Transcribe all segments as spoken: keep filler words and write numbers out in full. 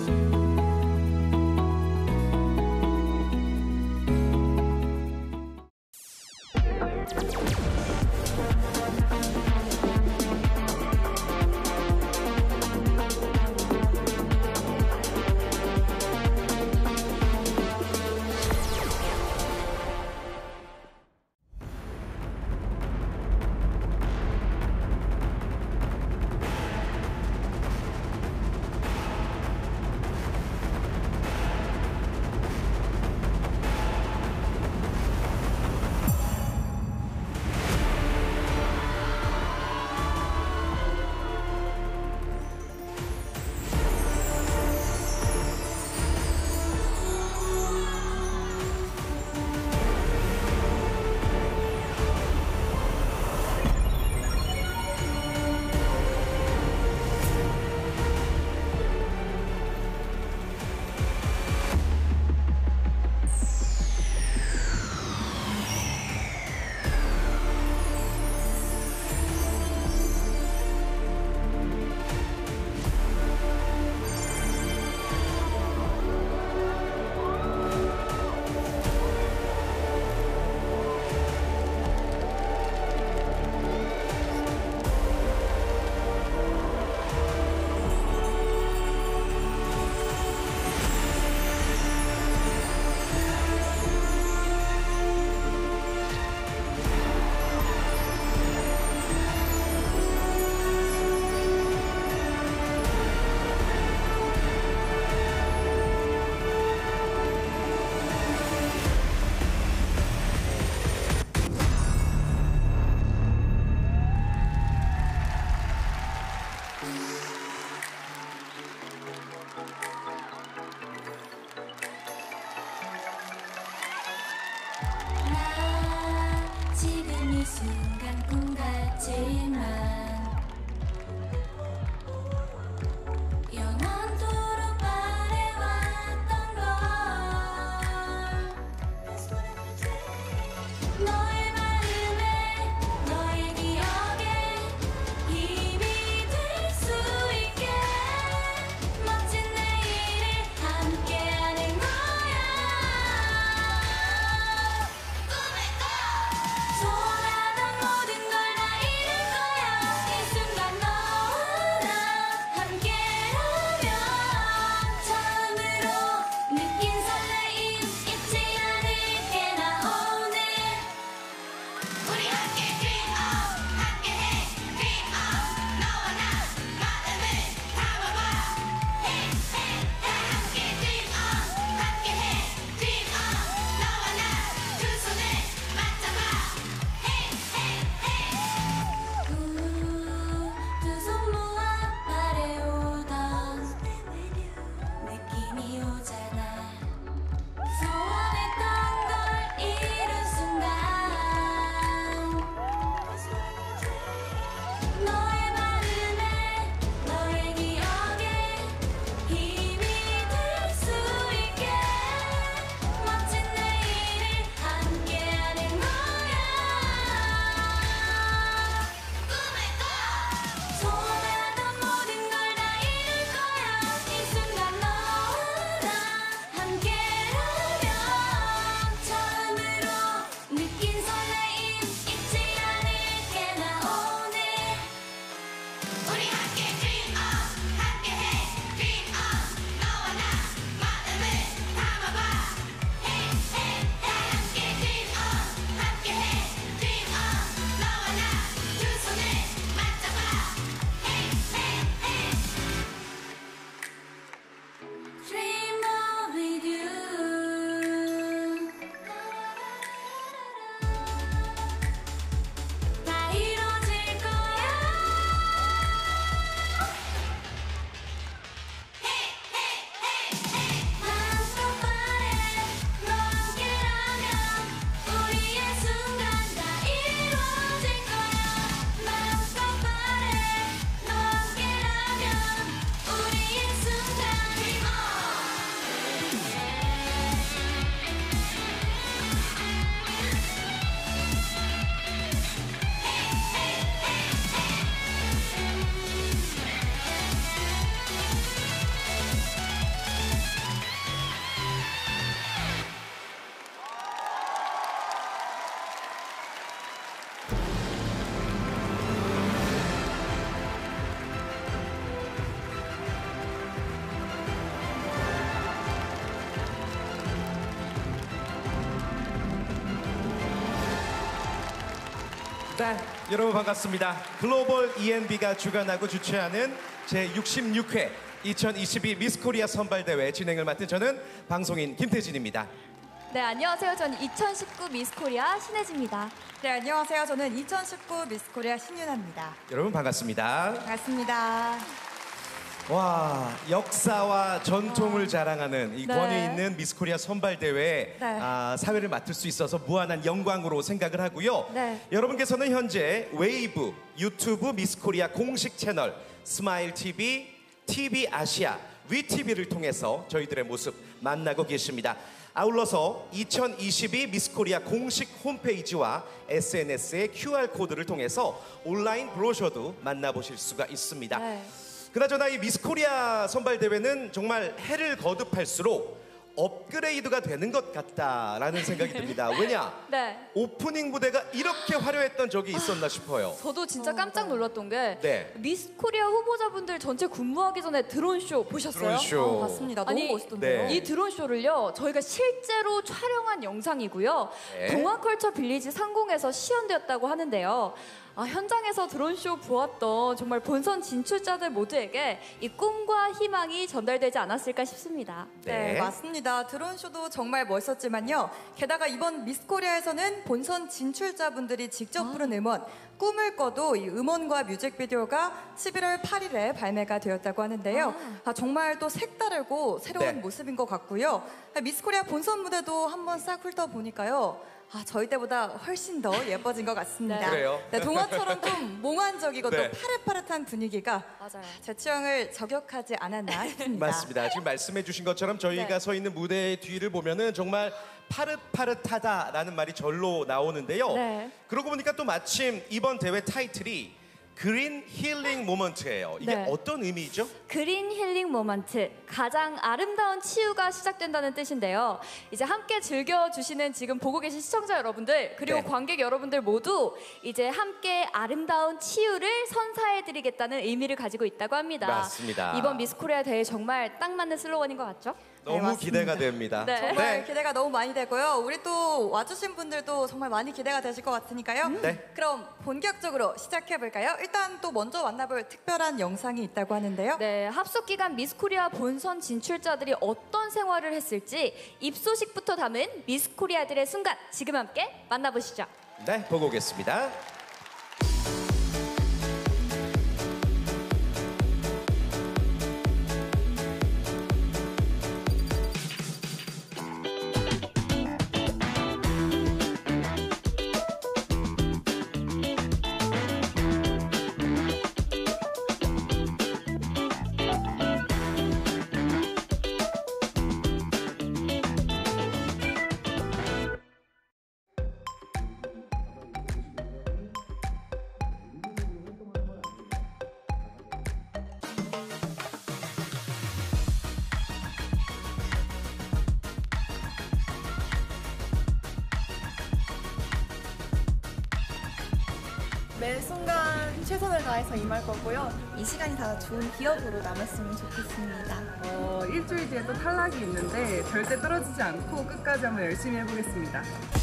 소원하던 모든 걸 다 잃을 거야. 네, 여러분 반갑습니다. 글로벌 이엔비가 주관하고 주최하는 제육십육 회 이천이십이 미스코리아 선발대회 진행을 맡은 저는 방송인 김태진입니다. 네, 안녕하세요. 저는 이천십구 미스코리아 신혜지입니다. 네, 안녕하세요. 저는 이천십구 미스코리아 신윤아입니다. 여러분 반갑습니다. 반갑습니다. 와, 역사와 전통을 와. 자랑하는 이 네. 권위 있는 미스코리아 선발대회에 네. 아, 사회를 맡을 수 있어서 무한한 영광으로 생각을 하고요. 네. 여러분께서는 현재 웨이브, 유튜브 미스코리아 공식 채널, 스마일티비, 티비 아시아, 위티비를 통해서 저희들의 모습 만나고 계십니다. 아울러서 이천이십이 미스코리아 공식 홈페이지와 에스엔에스의 큐알코드를 통해서 온라인 브로셔도 만나보실 수가 있습니다. 네. 그나저나 이 미스코리아 선발대회는 정말 해를 거듭할수록 업그레이드가 되는 것 같다라는 생각이 듭니다. 왜냐? 네. 오프닝 무대가 이렇게 화려했던 적이 있었나 싶어요. 저도 진짜 깜짝 놀랐던 게 네. 미스코리아 후보자분들 전체 근무하기 전에 드론쇼 보셨어요? 드론쇼. 어, 맞습니다. 너무 아니, 멋있던데요. 네. 이 드론쇼를요, 저희가 실제로 촬영한 영상이고요. 네. 동아컬처 빌리지 상공에서 시연되었다고 하는데요. 아, 현장에서 드론쇼 보았던 정말 본선 진출자들 모두에게 이 꿈과 희망이 전달되지 않았을까 싶습니다. 네, 네. 맞습니다. 드론쇼도 정말 멋있었지만요. 게다가 이번 미스코리아에서는 본선 진출자분들이 직접 부른 음원 꿈을 꿔도 이 음원과 뮤직비디오가 십일월 팔일에 발매가 되었다고 하는데요. 아, 정말 또 색다르고 새로운 네. 모습인 것 같고요. 미스코리아 본선 무대도 한번 싹 훑어보니까요. 아, 저희 때보다 훨씬 더 예뻐진 것 같습니다. 네. 그래요? 네, 동화처럼 좀 몽환적이고 네. 또 파릇파릇한 분위기가 맞아요. 제 취향을 저격하지 않았나 싶습니다. 맞습니다. 지금 말씀해 주신 것처럼 저희가 네. 서 있는 무대의 뒤를 보면은 정말 파릇파릇하다라는 말이 절로 나오는데요. 네. 그러고 보니까 또 마침 이번 대회 타이틀이 그린 힐링 모먼트예요. 이게 네. 어떤 의미죠? 그린 힐링 모먼트, 가장 아름다운 치유가 시작된다는 뜻인데요. 이제 함께 즐겨주시는 지금 보고 계신 시청자 여러분들, 그리고 네. 관객 여러분들 모두 이제 함께 아름다운 치유를 선사해드리겠다는 의미를 가지고 있다고 합니다. 맞습니다. 이번 미스코리아 대회 정말 딱 맞는 슬로건인 것 같죠? 너무 맞습니다. 기대가 됩니다. 네. 정말 기대가 너무 많이 되고요. 우리 또 와주신 분들도 정말 많이 기대가 되실 것 같으니까요. 네. 그럼 본격적으로 시작해볼까요? 일단 또 먼저 만나볼 특별한 영상이 있다고 하는데요. 네, 합숙 기간 미스코리아 본선 진출자들이 어떤 생활을 했을지 입소식부터 담은 미스코리아들의 순간 지금 함께 만나보시죠. 네, 보고 오겠습니다. 매 순간 최선을 다해서 임할 거고요. 이 시간이 다 좋은 기억으로 남았으면 좋겠습니다. 어, 일주일 뒤에 또 탈락이 있는데 절대 떨어지지 않고 끝까지 한번 열심히 해보겠습니다.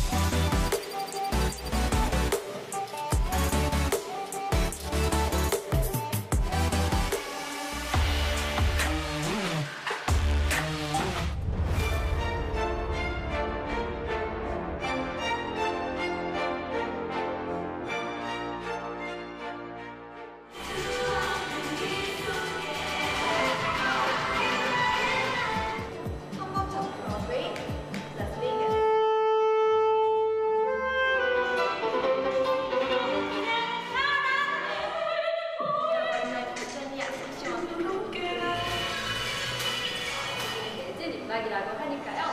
음악이라고 하니까요.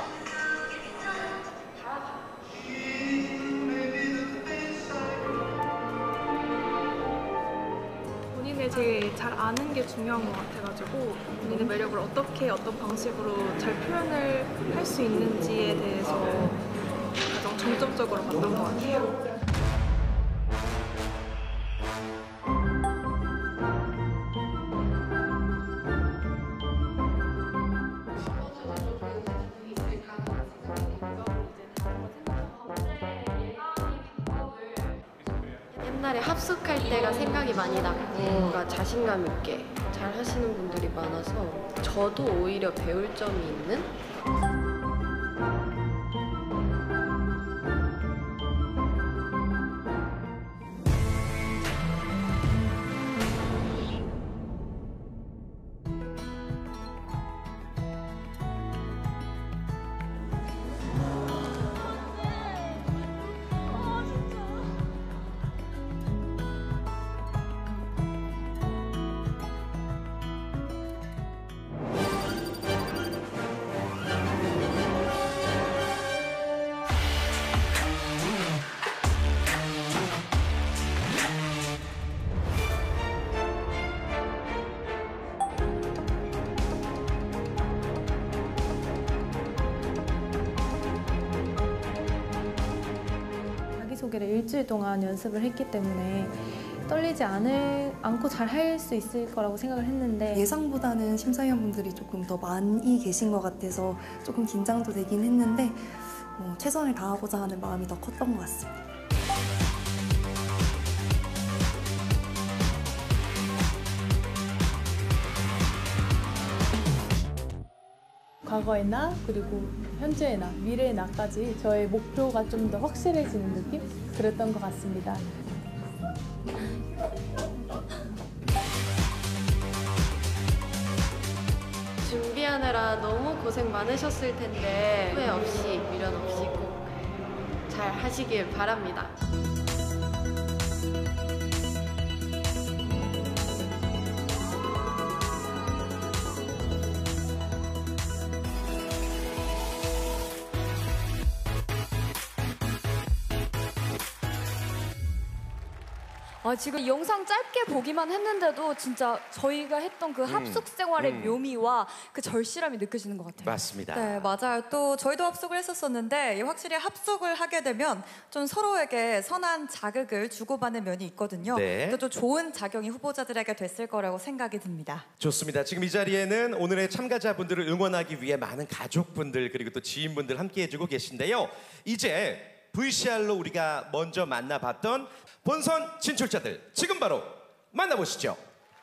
본인을 제일 잘 아는 게 중요한 것 같아가지고 본인의 매력을 어떻게 어떤 방식으로 잘 표현을 할 수 있는지에 대해서 가장 중점적으로 봤던 것 같아요. 옛날에 합숙할 때가 생각이 많이 났고 뭔가 자신감 있게 잘 하시는 분들이 많아서 저도 오히려 배울 점이 있는? 자기소개를 일주일 동안 연습을 했기 때문에 떨리지 않을, 않고 잘 할 수 있을 거라고 생각을 했는데 예상보다는 심사위원분들이 조금 더 많이 계신 것 같아서 조금 긴장도 되긴 했는데 어, 최선을 다하고자 하는 마음이 더 컸던 것 같습니다. 과거의 나, 그리고 현재의 나, 미래의 나까지 저의 목표가 좀 더 확실해지는 느낌? 그랬던 것 같습니다. 준비하느라 너무 고생 많으셨을 텐데 후회 없이 미련 없이 꼭 잘 하시길 바랍니다. 아, 지금 이 영상 짧게 보기만 했는데도 진짜 저희가 했던 그 합숙 생활의 음. 묘미와 그 절실함이 느껴지는 것 같아요. 맞습니다. 네, 맞아요. 또 저희도 합숙을 했었었는데 확실히 합숙을 하게 되면 좀 서로에게 선한 자극을 주고받는 면이 있거든요. 네. 또, 또 좋은 작용이 후보자들에게 됐을 거라고 생각이 듭니다. 좋습니다. 지금 이 자리에는 오늘의 참가자분들을 응원하기 위해 많은 가족분들 그리고 또 지인분들 함께 해주고 계신데요. 이제 브이씨알로 우리가 먼저 만나봤던 본선 진출자들 지금 바로 만나보시죠.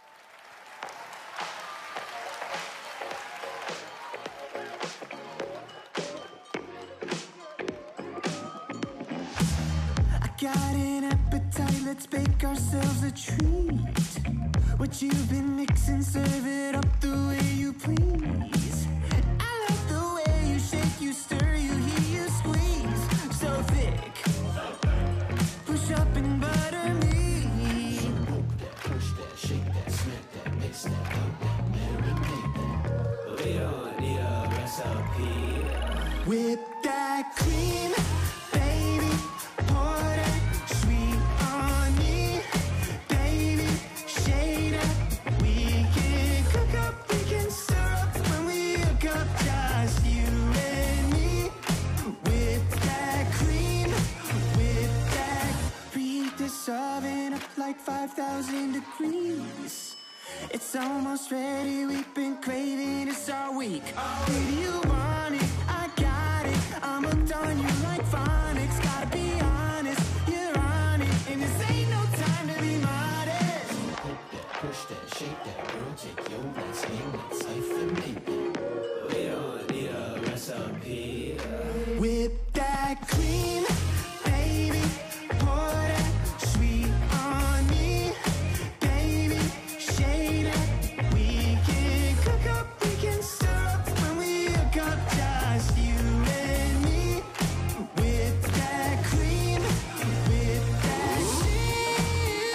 I got an appetite, let's bake ourselves a treat. What you've been mixing, serve it up the way you please. I like the way you shake, you stir, you hear, you squeeze. So thick, push up and butter me. Push that, shake that, smack that, mix that, pump that, marinate that. We don't need a recipe. Whip that cream, baby, pour that sweet on me. Baby, shade up, we can cook up, we can stir up when we hook up, just you and me. Whip that cream, whip that, preheat this oven up like five thousand degrees. It's almost ready, we've been craving, it's our week. Baby, you want it, I got it, I'm hooked on you like phonics. Gotta be honest, you're on it, and this ain't no time to be modest. Whip that, push that, shake that, girl, take your place, hang that, siphonate that. We don't need a recipe. Whip that cream, baby, pour that sweet on me. Baby, shade up, we can cook up, we can stir up when we hook up, just you and me. Whip that cream, whip that shit.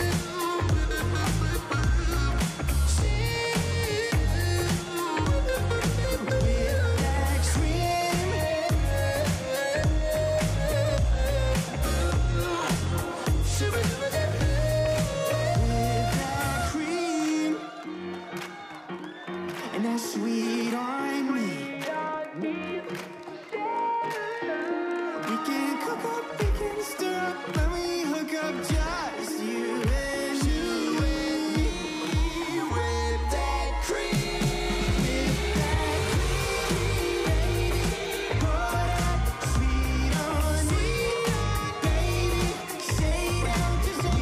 Whip that cream. Whip that cream. And that sweet on me. We can cook up, we can stir up when we hook up, just you and you and me. Whip that cream, whip that cream, baby. Pour that sweet on me, baby. Shade out, just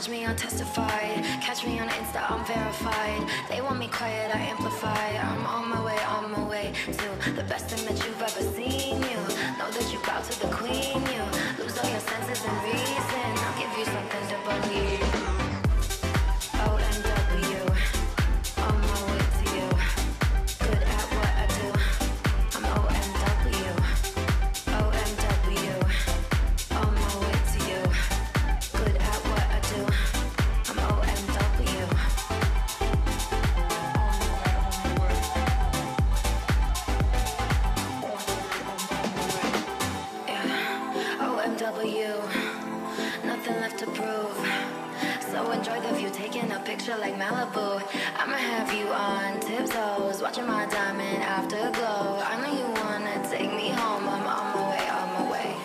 judge me, I'll testify. Catch me on Insta, I'm verified. They want me quiet, I amplify. I'm on my way, on my way to the best thing that you've ever seen. You know that you bow to the queen. You lose all your senses and reason. I'll give you something to believe. O M W, on my way to you. Good at what I do. I'm O M W, O M W, on my way to you. Good at what I do. I'm O M W. Yeah, O M W, nothing left to prove. So enjoy the view, taking a picture like Malibu. I'ma have you on tiptoes, watching my diamond afterglow. I know you wanna take me home. I'm on my way, on my way.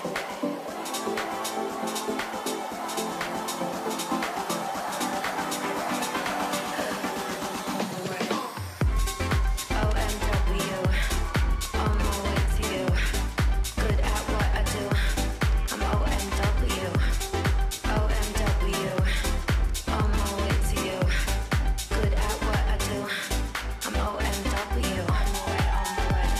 O M W, on my way to you. Good at what I do. I'm O M W, O M W, on my way to you. Good at what I do. I'm O M W, on my way, on my way.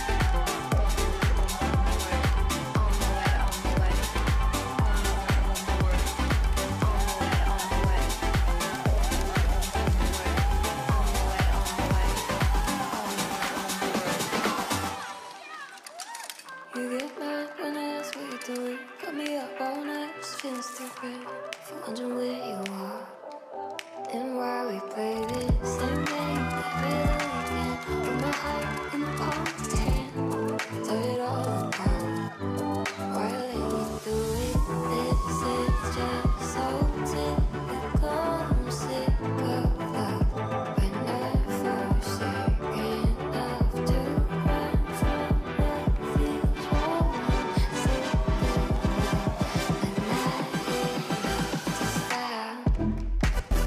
On my way, on my way. On my way, on my way. On my way, on my way. You get mad when I ask what you're doing. Got me up all night, just feeling stupid. For wondering where you are and why we play this same game that we believe in. With my heart in the palm of your hand, tear it all apart. Why let me do it? This is just so typical. I'm sick of love. I never second enough to run from what feels wrong. Sick of love, and not enough to stop.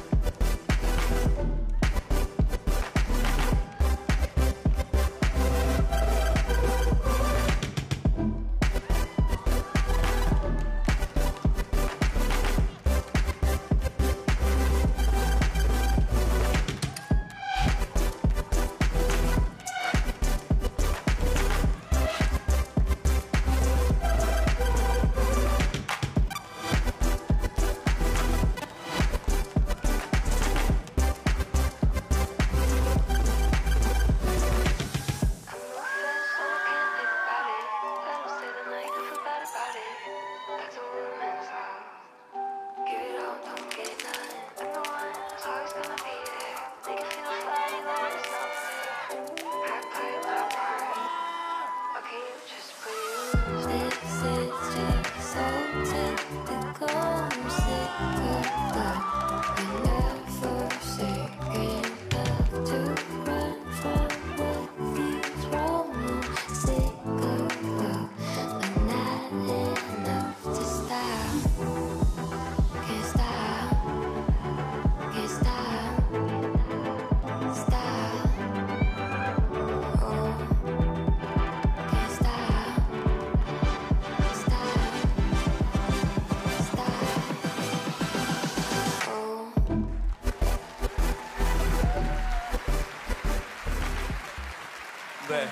네.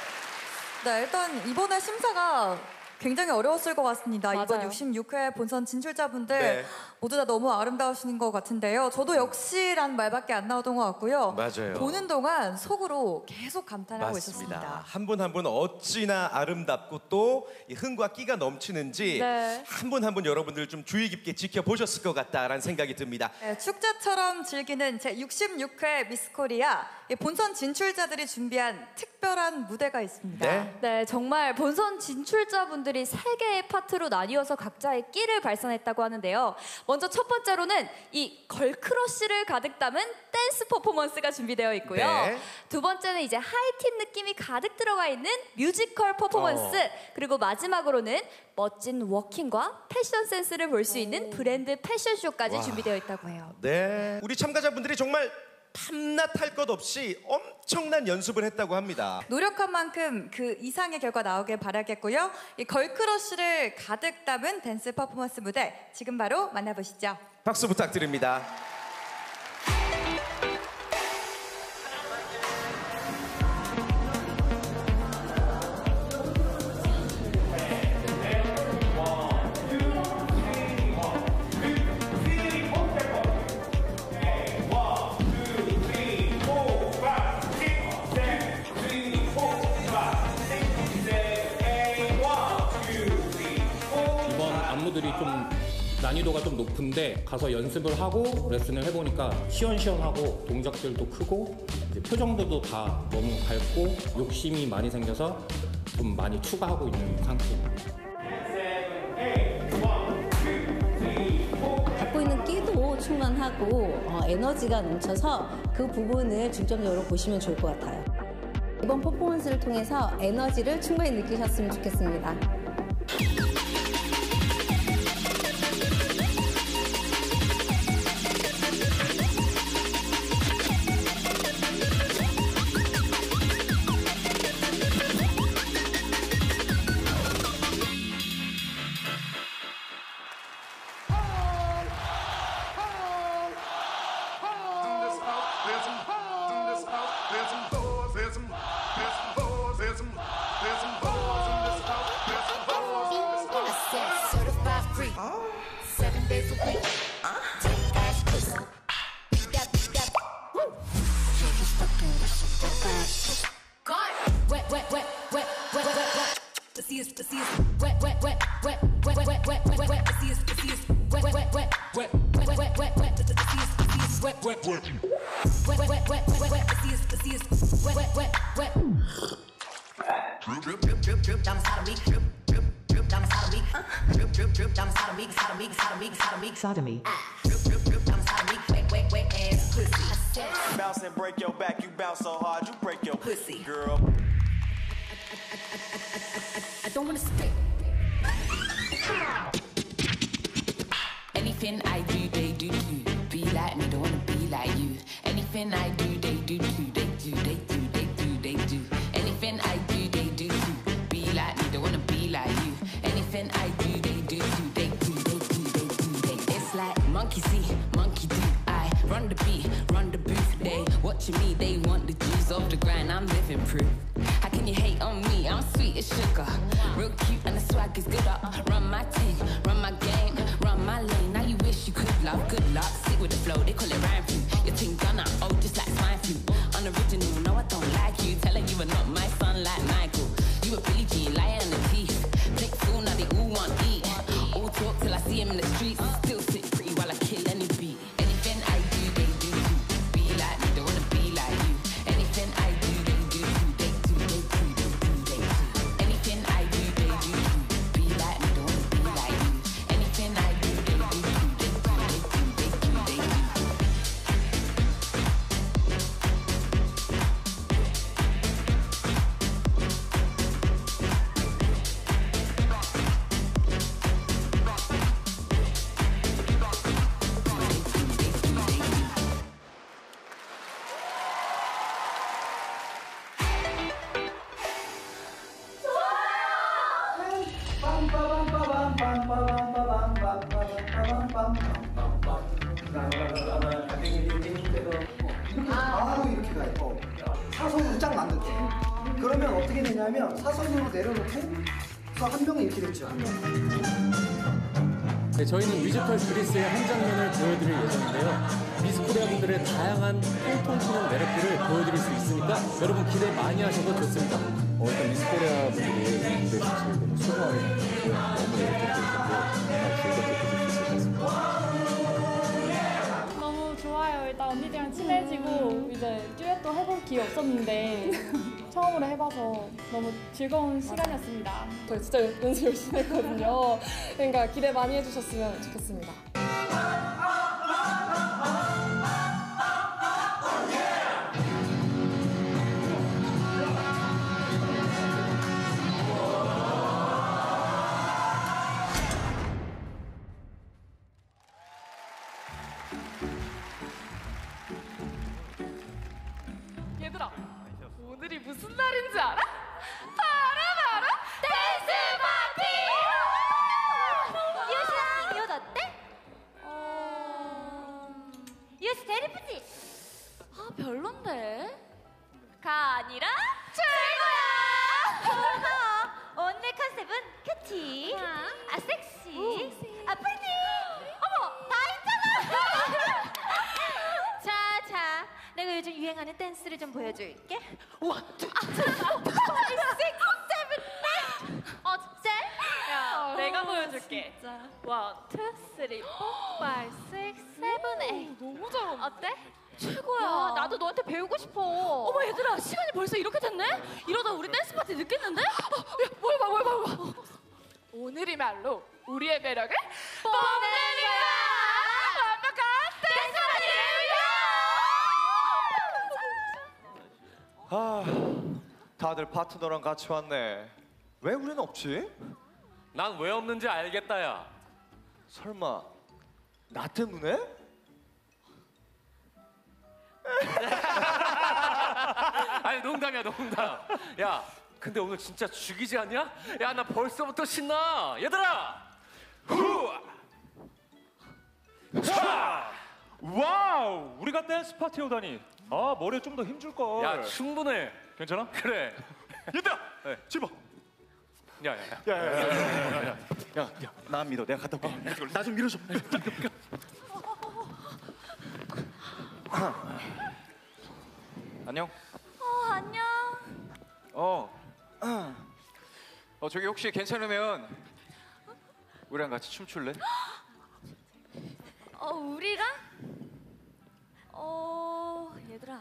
네, 일단 이번에 심사가 굉장히 어려웠을 것 같습니다. 이번 맞아요. 육십육 회 본선 진출자분들 네. 모두 다 너무 아름다우신 것 같은데요. 저도 역시라는 말밖에 안 나오던 것 같고요. 맞아요. 보는 동안 속으로 계속 감탄하고 맞습니다. 있었습니다. 한 분 한 분 어찌나 아름답고 또 이 흥과 끼가 넘치는지 네. 한 분 한 분 여러분들 좀 주의 깊게 지켜보셨을 것 같다라는 생각이 듭니다. 네, 축제처럼 즐기는 제육십육 회 미스코리아 이 본선 진출자들이 준비한 특별한 무대가 있습니다. 네. 네, 정말 본선 진출자분들이 세 개의 파트로 나뉘어서 각자의 끼를 발산했다고 하는데요. 먼저 첫 번째로는 이 걸크러쉬를 가득 담은 댄스 퍼포먼스가 준비되어 있고요. 네. 두 번째는 이제 하이틴 느낌이 가득 들어가 있는 뮤지컬 퍼포먼스. 어. 그리고 마지막으로는 멋진 워킹과 패션 센스를 볼 수 있는 브랜드 패션쇼까지 와. 준비되어 있다고 해요. 네. 우리 참가자분들이 정말 밤낮 할 것 없이 엄청난 연습을 했다고 합니다. 노력한 만큼 그 이상의 결과 나오길 바라겠고요. 이 걸크러쉬를 가득 담은 댄스 퍼포먼스 무대 지금 바로 만나보시죠. 박수 부탁드립니다. 안무들이 좀 난이도가 좀 높은데 가서 연습을 하고 레슨을 해보니까 시원시원하고 동작들도 크고 이제 표정들도 다 너무 밝고 욕심이 많이 생겨서 좀 많이 추가하고 있는 상태입니다. 갖고 있는 끼도 충만하고 어, 에너지가 넘쳐서 그 부분을 중점적으로 보시면 좋을 것 같아요. 이번 퍼포먼스를 통해서 에너지를 충분히 느끼셨으면 좋겠습니다. Sodomy. Bounce and break your back, you bounce so hard, you break your pussy, girl. I don't wanna spit. Anything I do, they do too. Be like me, don't wanna be like you. Anything I do, they do too. They do, they do, they do, they do. Anything I do, they do too. Be like me, don't wanna be like you. Anything I do, they do too. They do, they do, they do, they. It's like monkey see, monkey do. I run the beat, run the booth. They watching me, they want the juice off the grind. I'm living proof. How can you hate on me? I'm sweet as sugar, real cute and the swag is good. I run my team, run my game, run my lane. Now you wish you could love, good luck. Sit with the flow, they call it rhyme flu. Your thing done up, oh just like swine flu. Unoriginal, no I don't like you. Telling you are not my son like Michael. You a Billie Jean, lying on the teeth. Flick fool, now they all want eat. All talk till I see him in the streets. Still sit pretty while I kill any beat. Anything I do, they do too. Be like me, don't wanna be like you. Anything I do, they do too. They do, they do, they do, they do. Anything I do, they do too. Be like me, don't wanna be like you. Anything I do, they do too. They do, they do, they do, they do. 바로 이렇게 가요. 사선으로 쫙 만들게. 그러면 어떻게 되냐면 사선으로 내려놓고 한 명이 이렇게 됐죠. 네, 저희는 뮤지컬 그리스의 한 장면을 보여드릴 예정인데요. 미스코리아 분들의 다양한 통통 튀는 매력들을 보여드릴 수 있으니까 여러분 기대 많이 하셔도 좋습니다. 어, 일단 미스코리아 분들이 이 무대 자체를 너무 소중하게 생각하고 너무 열정적이고 정말 즐겁게 보실 수 있을 것 같습니다. 너무 좋아요. 일단 언니들이랑 친해지고 이제 듀엣도 해볼 기회 없었는데 처음으로 해봐서 너무 즐거운 시간이었습니다. 저희 진짜 연습 열심히 했거든요. 그러니까 기대 많이 해주셨으면 좋겠습니다. 얘들아, 오늘이 무슨 날인지 알아? 바로 바로 댄스 파티! 유상, 이옷 어때? 별론데? 가 아니라 최고야! 오늘 컨셉은 큐티, 아 섹시, 아 프리티. 어머, 다 있잖아. 자, 자, 내가 요즘 유행하는 댄스를 좀 보여줄게. 원, 투, 쓰리, 포, 파이브, 식스, 세븐, 에잇. 어째? 야, 내가 보여줄게. 원, 투, 쓰리, 포, 파이브, 식스, 세븐, 에잇. 너무 잘한다. 어때? 최고야. 야, 나도 너한테 배우고 싶어. 어머 얘들아, 시간이 벌써 이렇게 됐네? 이러다 우리 댄스 파티 늦겠는데? 어, 야, 뭘 봐, 뭘 봐, 뭘 봐. 오늘이말로 우리의 매력을 뽐내리라! 완벽한 댄스 파티! 아, 다들 파트너랑 같이 왔네. 왜 우리는 없지? 난 왜 없는지 알겠다, 야. 설마 나 때문에? 아니 농담이야, 농담. 야, 근데 오늘 진짜 죽이지 않냐? 야, 나 벌써부터 신나. 얘들아! 후! 자! 와우! 우리가 댄스 파티 오다니. 아, 머리에 좀 더 힘줄 걸. 야, 충분해. 괜찮아? 그래. 얘들아! 네. 집어. 야, 야, 야. 야, 야, 야, 야, 야, 야, 야, 나 믿어. 내가 갔다 올게. 나 좀 밀어줘. 안녕. 어, 안녕. 어. 어, 저기 혹시 괜찮으면 우리랑 같이 춤출래? 어, 우리랑? 어, 얘들아.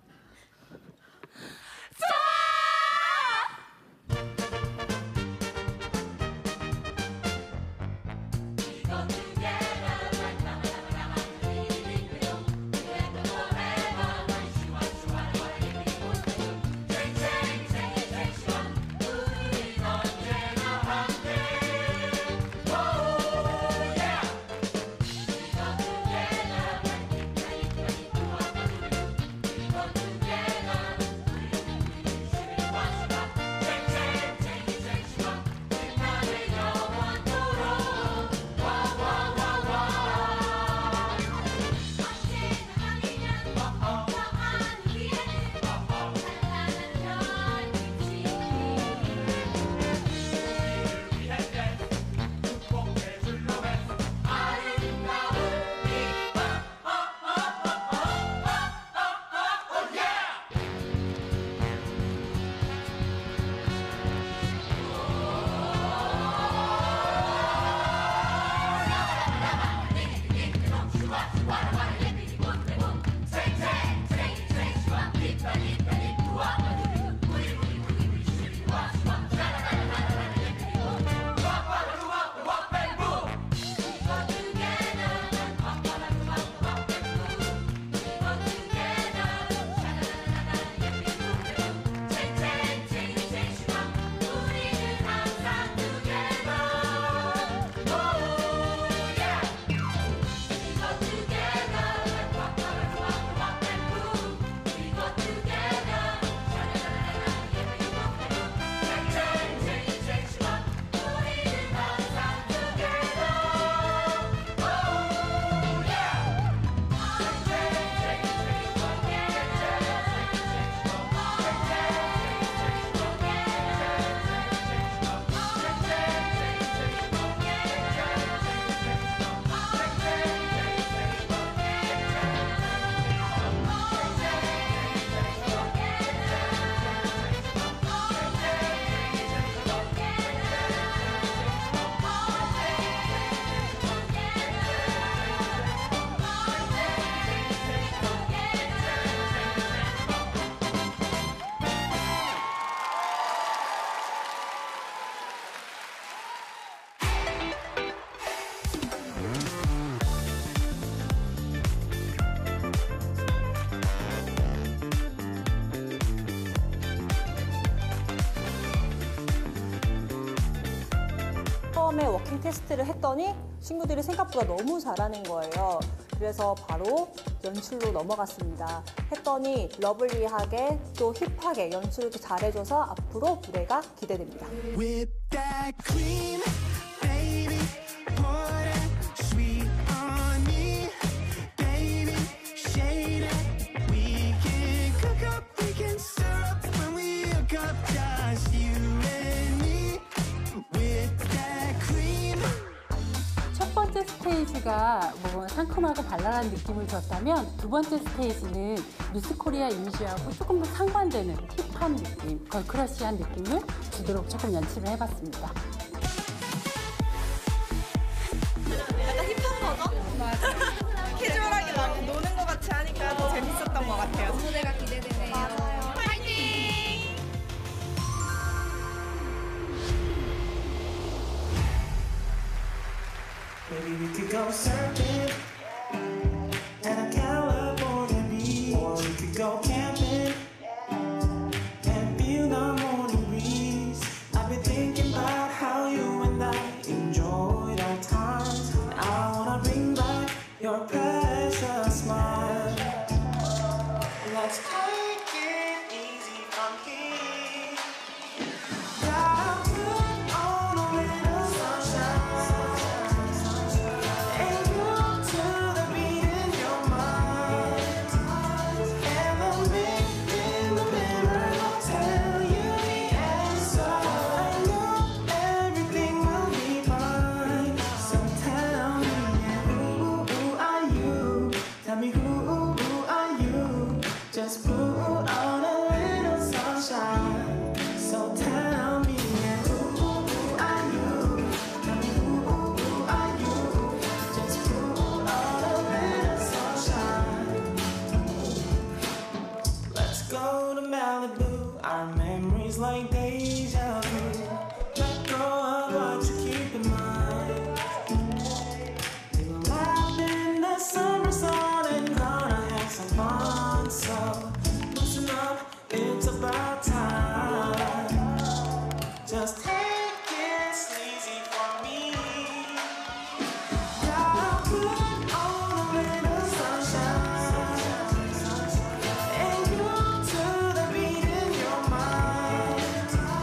처음에 워킹 테스트를 했더니 친구들이 생각보다 너무 잘하는 거예요. 그래서 바로 연출로 넘어갔습니다. 했더니 러블리하게 또 힙하게 연출을 잘해줘서 앞으로 무대가 기대됩니다. Whip that cream, baby. Pour that sweet on me, baby. Shade it, we can 이미지가 뭐 상큼하고 발랄한 느낌을 줬다면 두 번째 스테이지는 미스 코리아 이미지하고 조금 더 상반되는 힙한 느낌, 걸크러쉬한 느낌을 주도록 조금 연출을 해봤습니다. 약간 힙한 버전? 맞아요. 캐주얼하게 막 노는 것 같이 하니까 더 재밌었던 것 같아요. 무대가 기대되네요. 맞아요. 파이팅! Maybe we could go surfing at a California beach, or we could go camping and feel the morning breeze. I've been thinking about how you and I enjoyed our times. I wanna bring back your precious smile. Let's take it easy from here. Gotta put on a little sunshine. And you to the beat in your mind. And the man in the mirror will tell you the answer. I know everything will be fine. So tell me, who, who are you? Tell me who, who are you? Just put on a little sunshine. So tell me, who, who are you? Tell me who, who are you? Just put on a little sunshine. Let's go to Malibu. Our memories like deja vu. Let go of what you keep in mind. We will laugh in the summer sun and gonna have some fun. So loosen up, it's about time. Just take it easy for me. Gotta put on a little sunshine. And you to the beat in your mind.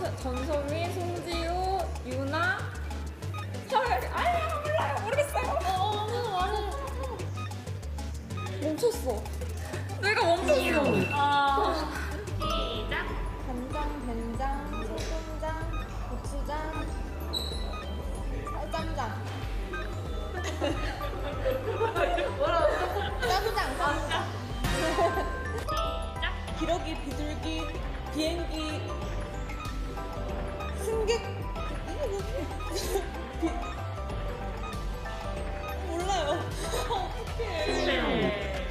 전소미, 송지우, 유나, 서열. 아유 몰라요. 모르겠어요. 어, 맞아. 멈췄어. 내가 멈췄어. 아. 시작. 간장, 된장, 소금장, 고추장, 쌀장장. 뭐라고? 쌈장, 쌈장. 기러기, 비둘기, 비행기, 승객. 비... 몰라요. 어떡해.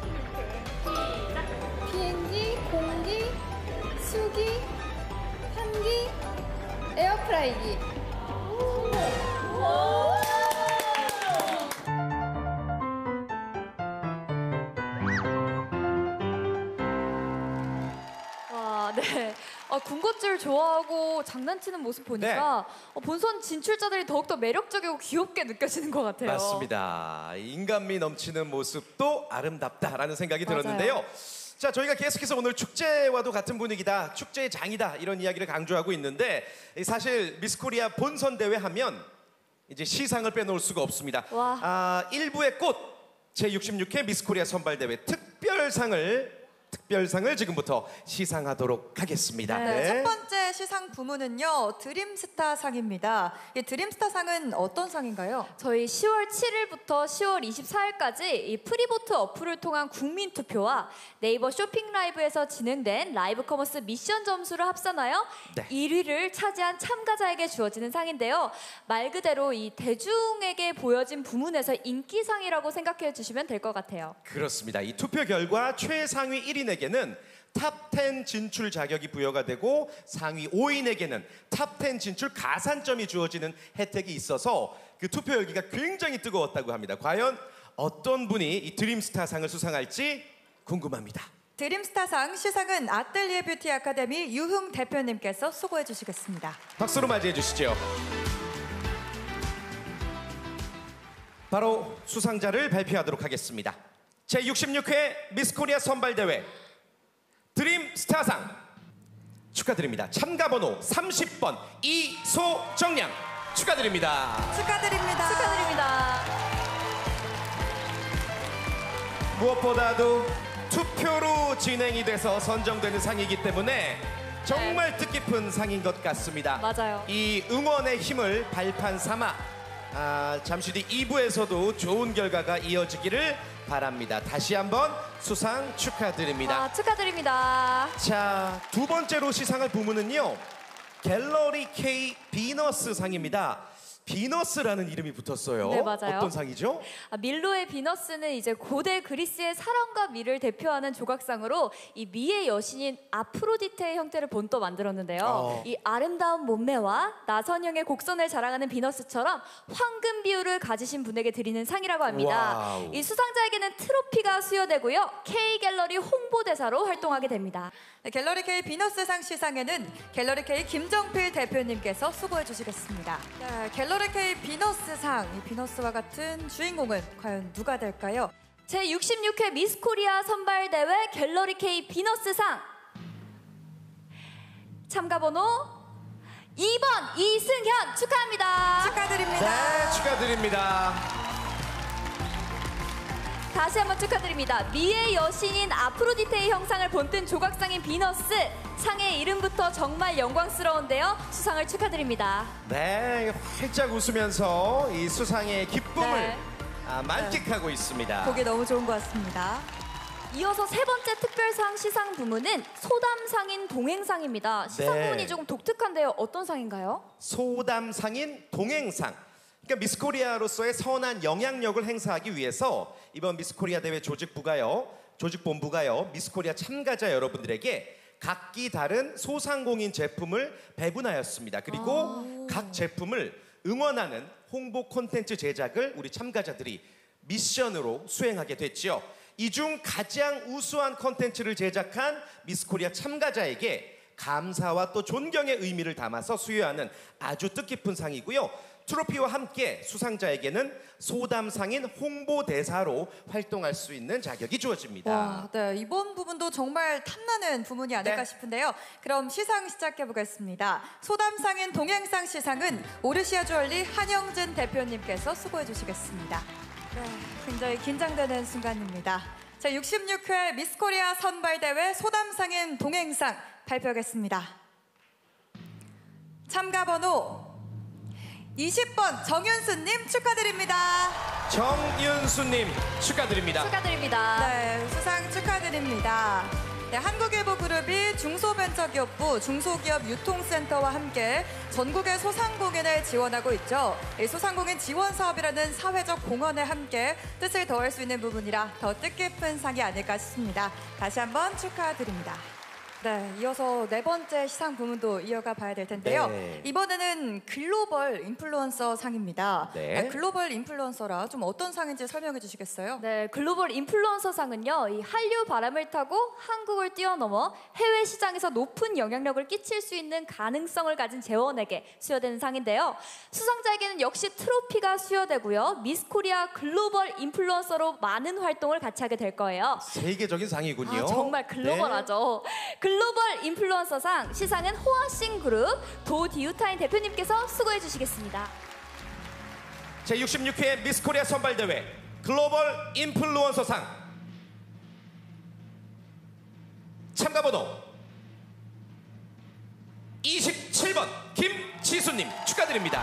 비행기, 공기, 수기, 한기, 에어프라이기. 와, 네. 아, 군것질 좋아하고 장난치는 모습 보니까 어, 본선 진출자들이 더욱더 매력적이고 귀엽게 느껴지는 것 같아요. 맞습니다. 인간미 넘치는 모습도 아름답다라는 생각이 맞아요. 들었는데요. 자, 저희가 계속해서 오늘 축제와도 같은 분위기다, 축제의 장이다 이런 이야기를 강조하고 있는데 사실 미스코리아 본선 대회 하면 이제 시상을 빼놓을 수가 없습니다. 와. 아, 일부의 꽃 제육십육 회 미스코리아 선발대회 특별상을 특별상을 지금부터 시상하도록 하겠습니다. 네, 첫 번째 시상 부문은요 드림스타 상입니다. 이 드림스타 상은 어떤 상인가요? 저희 시월 칠일부터 시월 이십사일까지 이 프리보트 어플을 통한 국민 투표와 네이버 쇼핑 라이브에서 진행된 라이브 커머스 미션 점수를 합산하여 네. 일 위를 차지한 참가자에게 주어지는 상인데요. 말 그대로 이 대중에게 보여진 부문에서 인기상이라고 생각해 주시면 될 것 같아요. 그렇습니다. 이 투표 결과 최상위 일 위인에게는 탑 텐 진출 자격이 부여가 되고 상위 오 위인에게는 탑 텐 진출 가산점이 주어지는 혜택이 있어서 그 투표 열기가 굉장히 뜨거웠다고 합니다. 과연 어떤 분이 이 드림스타상을 수상할지 궁금합니다. 드림스타상 시상은 아뜰리에 뷰티 아카데미 유흥 대표님께서 수고해 주시겠습니다. 박수로 맞이해 주시죠. 바로 수상자를 발표하도록 하겠습니다. 제육십육 회 미스코리아 선발대회 드림스타상 축하드립니다. 참가번호 삼십 번 이소정양 축하드립니다. 축하드립니다. 축하드립니다. 무엇보다도 투표로 진행이 돼서 선정되는 상이기 때문에 정말 뜻깊은 상인 것 같습니다. 맞아요. 이 응원의 힘을 발판 삼아 아, 잠시 뒤 이 부에서도 좋은 결과가 이어지기를 바랍니다. 다시 한번 수상 축하드립니다. 아, 축하드립니다. 자, 두 번째로 시상할 부문은요. 갤러리 K 비너스 상입니다. 비너스라는 이름이 붙었어요. 네, 맞아요. 어떤 상이죠? 아, 밀로의 비너스는 이제 고대 그리스의 사랑과 미를 대표하는 조각상으로 이 미의 여신인 아프로디테의 형태를 본떠 만들었는데요. 어. 이 아름다운 몸매와 나선형의 곡선을 자랑하는 비너스처럼 황금 비율을 가지신 분에게 드리는 상이라고 합니다. 와우. 이 수상자에게는 트로피가 수여되고요. K갤러리 홍보대사로 활동하게 됩니다. 네, 갤러리 K 비너스상 시상에는 갤러리 K 김정필 대표님께서 수고해 주시겠습니다. 자, 갤러리 K 비너스상, 이 비너스와 같은 주인공은 과연 누가 될까요? 제육십육 회 미스코리아 선발대회 갤러리 K 비너스상 참가번호 이 번 이승현 축하합니다. 축하드립니다. 네, 축하드립니다. 다시 한번 축하드립니다. 미의 여신인 아프로디테의 형상을 본뜬 조각상인 비너스 상의 이름부터 정말 영광스러운데요. 수상을 축하드립니다. 네, 활짝 웃으면서 이 수상의 기쁨을 네. 아, 만끽하고 있습니다. 보기 너무 좋은 것 같습니다. 이어서 세 번째 특별상 시상 부문은 소담상인 동행상입니다. 시상 네. 부문이 조금 독특한데요. 어떤 상인가요? 소담상인 동행상. 그러니까 미스코리아로서의 선한 영향력을 행사하기 위해서 이번 미스코리아 대회 조직부가요, 조직본부가요, 미스코리아 참가자 여러분들에게 각기 다른 소상공인 제품을 배분하였습니다. 그리고 아. 각 제품을 응원하는 홍보 콘텐츠 제작을 우리 참가자들이 미션으로 수행하게 됐죠. 이 중 가장 우수한 콘텐츠를 제작한 미스코리아 참가자에게 감사와 또 존경의 의미를 담아서 수여하는 아주 뜻깊은 상이고요. 트로피와 함께 수상자에게는 소담상인 홍보대사로 활동할 수 있는 자격이 주어집니다. 와, 네, 이번 부분도 정말 탐나는 부문이 아닐까 네. 싶은데요. 그럼 시상 시작해 보겠습니다. 소담상인 동행상 시상은 오르시아 주얼리 한영진 대표님께서 수고해 주시겠습니다. 네, 굉장히 긴장되는 순간입니다. 자, 육십육 회 미스코리아 선발대회 소담상인 동행상 발표하겠습니다. 참가 번호 이십 번 정윤수님 축하드립니다. 정윤수님 축하드립니다. 축하드립니다. 네, 수상 축하드립니다. 네, 한국일보그룹이 중소벤처기업부 중소기업 유통센터와 함께 전국의 소상공인을 지원하고 있죠. 이 소상공인 지원 사업이라는 사회적 공헌에 함께 뜻을 더할 수 있는 부분이라 더 뜻깊은 상이 아닐까 싶습니다. 다시 한번 축하드립니다. 네, 이어서 네 번째 시상 부문도 이어가 봐야 될 텐데요. 네. 이번에는 글로벌 인플루언서 상입니다. 네. 네, 글로벌 인플루언서라 좀 어떤 상인지 설명해 주시겠어요? 네, 글로벌 인플루언서 상은요, 이 한류 바람을 타고 한국을 뛰어넘어 해외 시장에서 높은 영향력을 끼칠 수 있는 가능성을 가진 재원에게 수여되는 상인데요. 수상자에게는 역시 트로피가 수여되고요. 미스코리아 글로벌 인플루언서로 많은 활동을 같이 하게 될 거예요. 세계적인 상이군요. 아, 정말 글로벌하죠. 네. 글로벌 인플루언서상 시상은 호아싱 그룹 도디유타인 대표님께서 수고해 주시겠습니다. 제육십육 회 미스코리아 선발대회 글로벌 인플루언서상 참가번호 이십칠 번 김지수님 축하드립니다.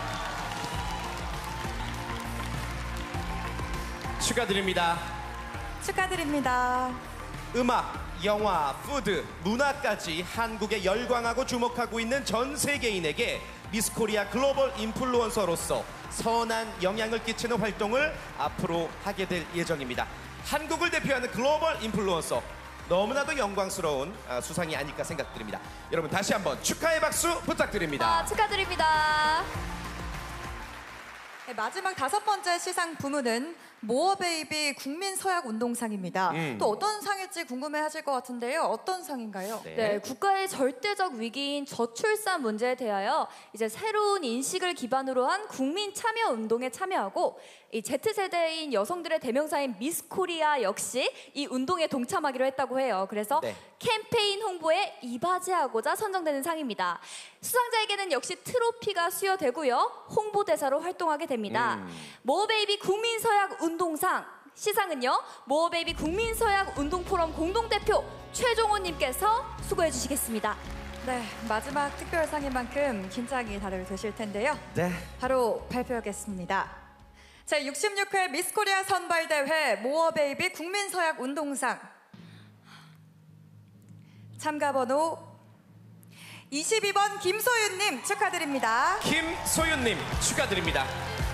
축하드립니다. 축하드립니다. 음악, 영화, 푸드, 문화까지 한국에 열광하고 주목하고 있는 전 세계인에게 미스코리아 글로벌 인플루언서로서 선한 영향을 끼치는 활동을 앞으로 하게 될 예정입니다. 한국을 대표하는 글로벌 인플루언서, 너무나도 영광스러운 수상이 아닐까 생각드립니다. 여러분 다시 한번 축하의 박수 부탁드립니다. 아, 축하드립니다. 네, 마지막 다섯 번째 시상 부문은 모어베이비 국민서약운동상입니다. 음. 또 어떤 상일지 궁금해하실 것 같은데요. 어떤 상인가요? 네. 네, 국가의 절대적 위기인 저출산 문제에 대하여 이제 새로운 인식을 기반으로 한 국민 참여 운동에 참여하고 이 Z세대인 여성들의 대명사인 미스코리아 역시 이 운동에 동참하기로 했다고 해요. 그래서 네. 캠페인 홍보에 이바지하고자 선정되는 상입니다. 수상자에게는 역시 트로피가 수여되고요. 홍보대사로 활동하게 됩니다. 음. 모어베이비 국민서약 운동상 시상은요. 모어베이비 국민서약 운동포럼 공동대표 최종호님께서 수고해 주시겠습니다. 네, 마지막 특별상인 만큼 긴장이 다들 되실 텐데요. 네. 바로 발표하겠습니다. 제육십육 회 미스코리아 선발대회 모어베이비 국민서약운동상 참가번호 이십이 번 김소윤님 축하드립니다. 김소윤님 축하드립니다.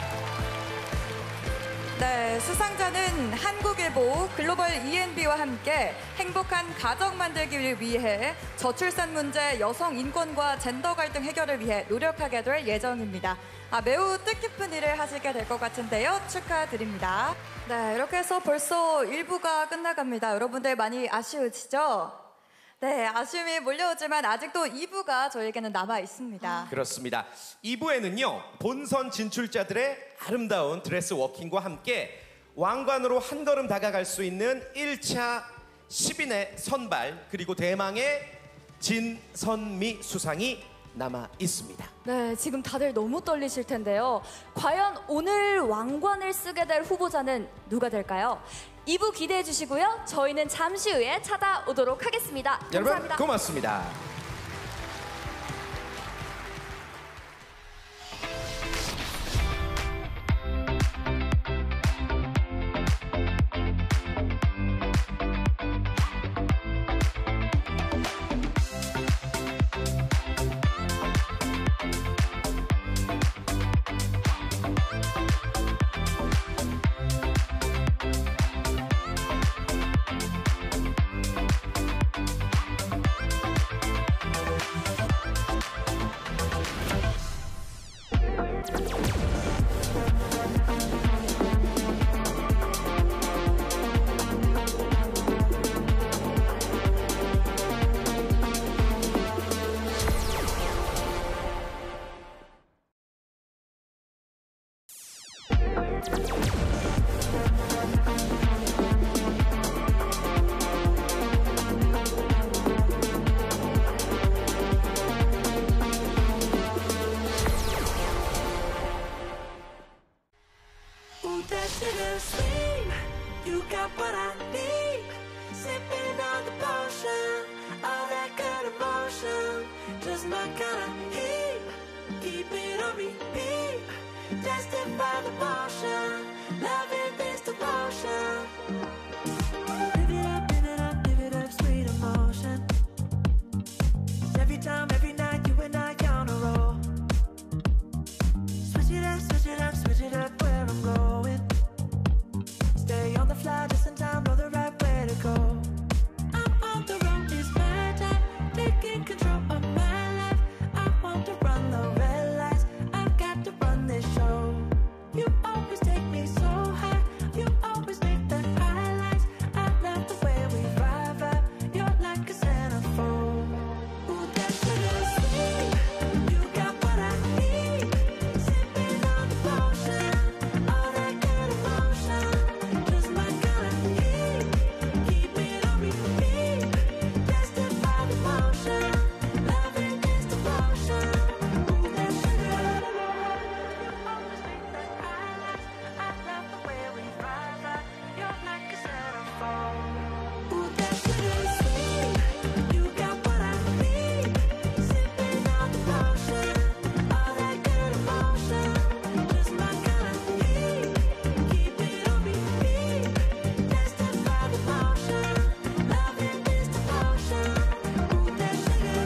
네, 수상자는 한국일보 글로벌 이엔비와 함께 행복한 가정 만들기를 위해 저출산 문제, 여성 인권과 젠더 갈등 해결을 위해 노력하게 될 예정입니다. 아, 매우 뜻깊은 일을 하시게 될 것 같은데요. 축하드립니다. 네, 이렇게 해서 벌써 일 부가 끝나갑니다. 여러분들 많이 아쉬우시죠? 네, 아쉬움이 몰려오지만 아직도 이 부가 저에게는 남아 있습니다. 그렇습니다. 이 부에는요, 본선 진출자들의 아름다운 드레스 워킹과 함께 왕관으로 한 걸음 다가갈 수 있는 일 차 십인의 선발, 그리고 대망의 진선미 수상이 남아 있습니다. 네, 지금 다들 너무 떨리실 텐데요. 과연 오늘 왕관을 쓰게 될 후보자는 누가 될까요? 이 부 기대해 주시고요. 저희는 잠시 후에 찾아오도록 하겠습니다. 여러분 감사합니다. 고맙습니다. my kind of heat. Keep it on repeat. Tested by the motion. Loving this devotion. Live it up, live it up, live it up, sweet emotion. Every time, every night, you and I on a roll. Switch it up, switch it up, switch it up where I'm going. Stay on the fly just in time, know the right way to go. I'm on the road, it's my time, taking control of my life. I want to run the red lights, I've got to run this show. You always take me so high, you always make the highlights. I love the way we vibe up, you're like a centerfold. Ooh, that sugar sweet, you got what I need. Sipping on the potion, all that good emotion. Just my kind of heat, keep it on repeat. Tested by the motion, loving this devotion. Ooh, that sugar, you always make the highlights. I love the way we vibe up, you're like a centerfold. Ooh, that sugar sweet, you got what I need. Sipping on the potion, all that good emotion. Just my kind of heat, keep it on repeat. Tested by the motion, loving this devotion. Ooh, that sugar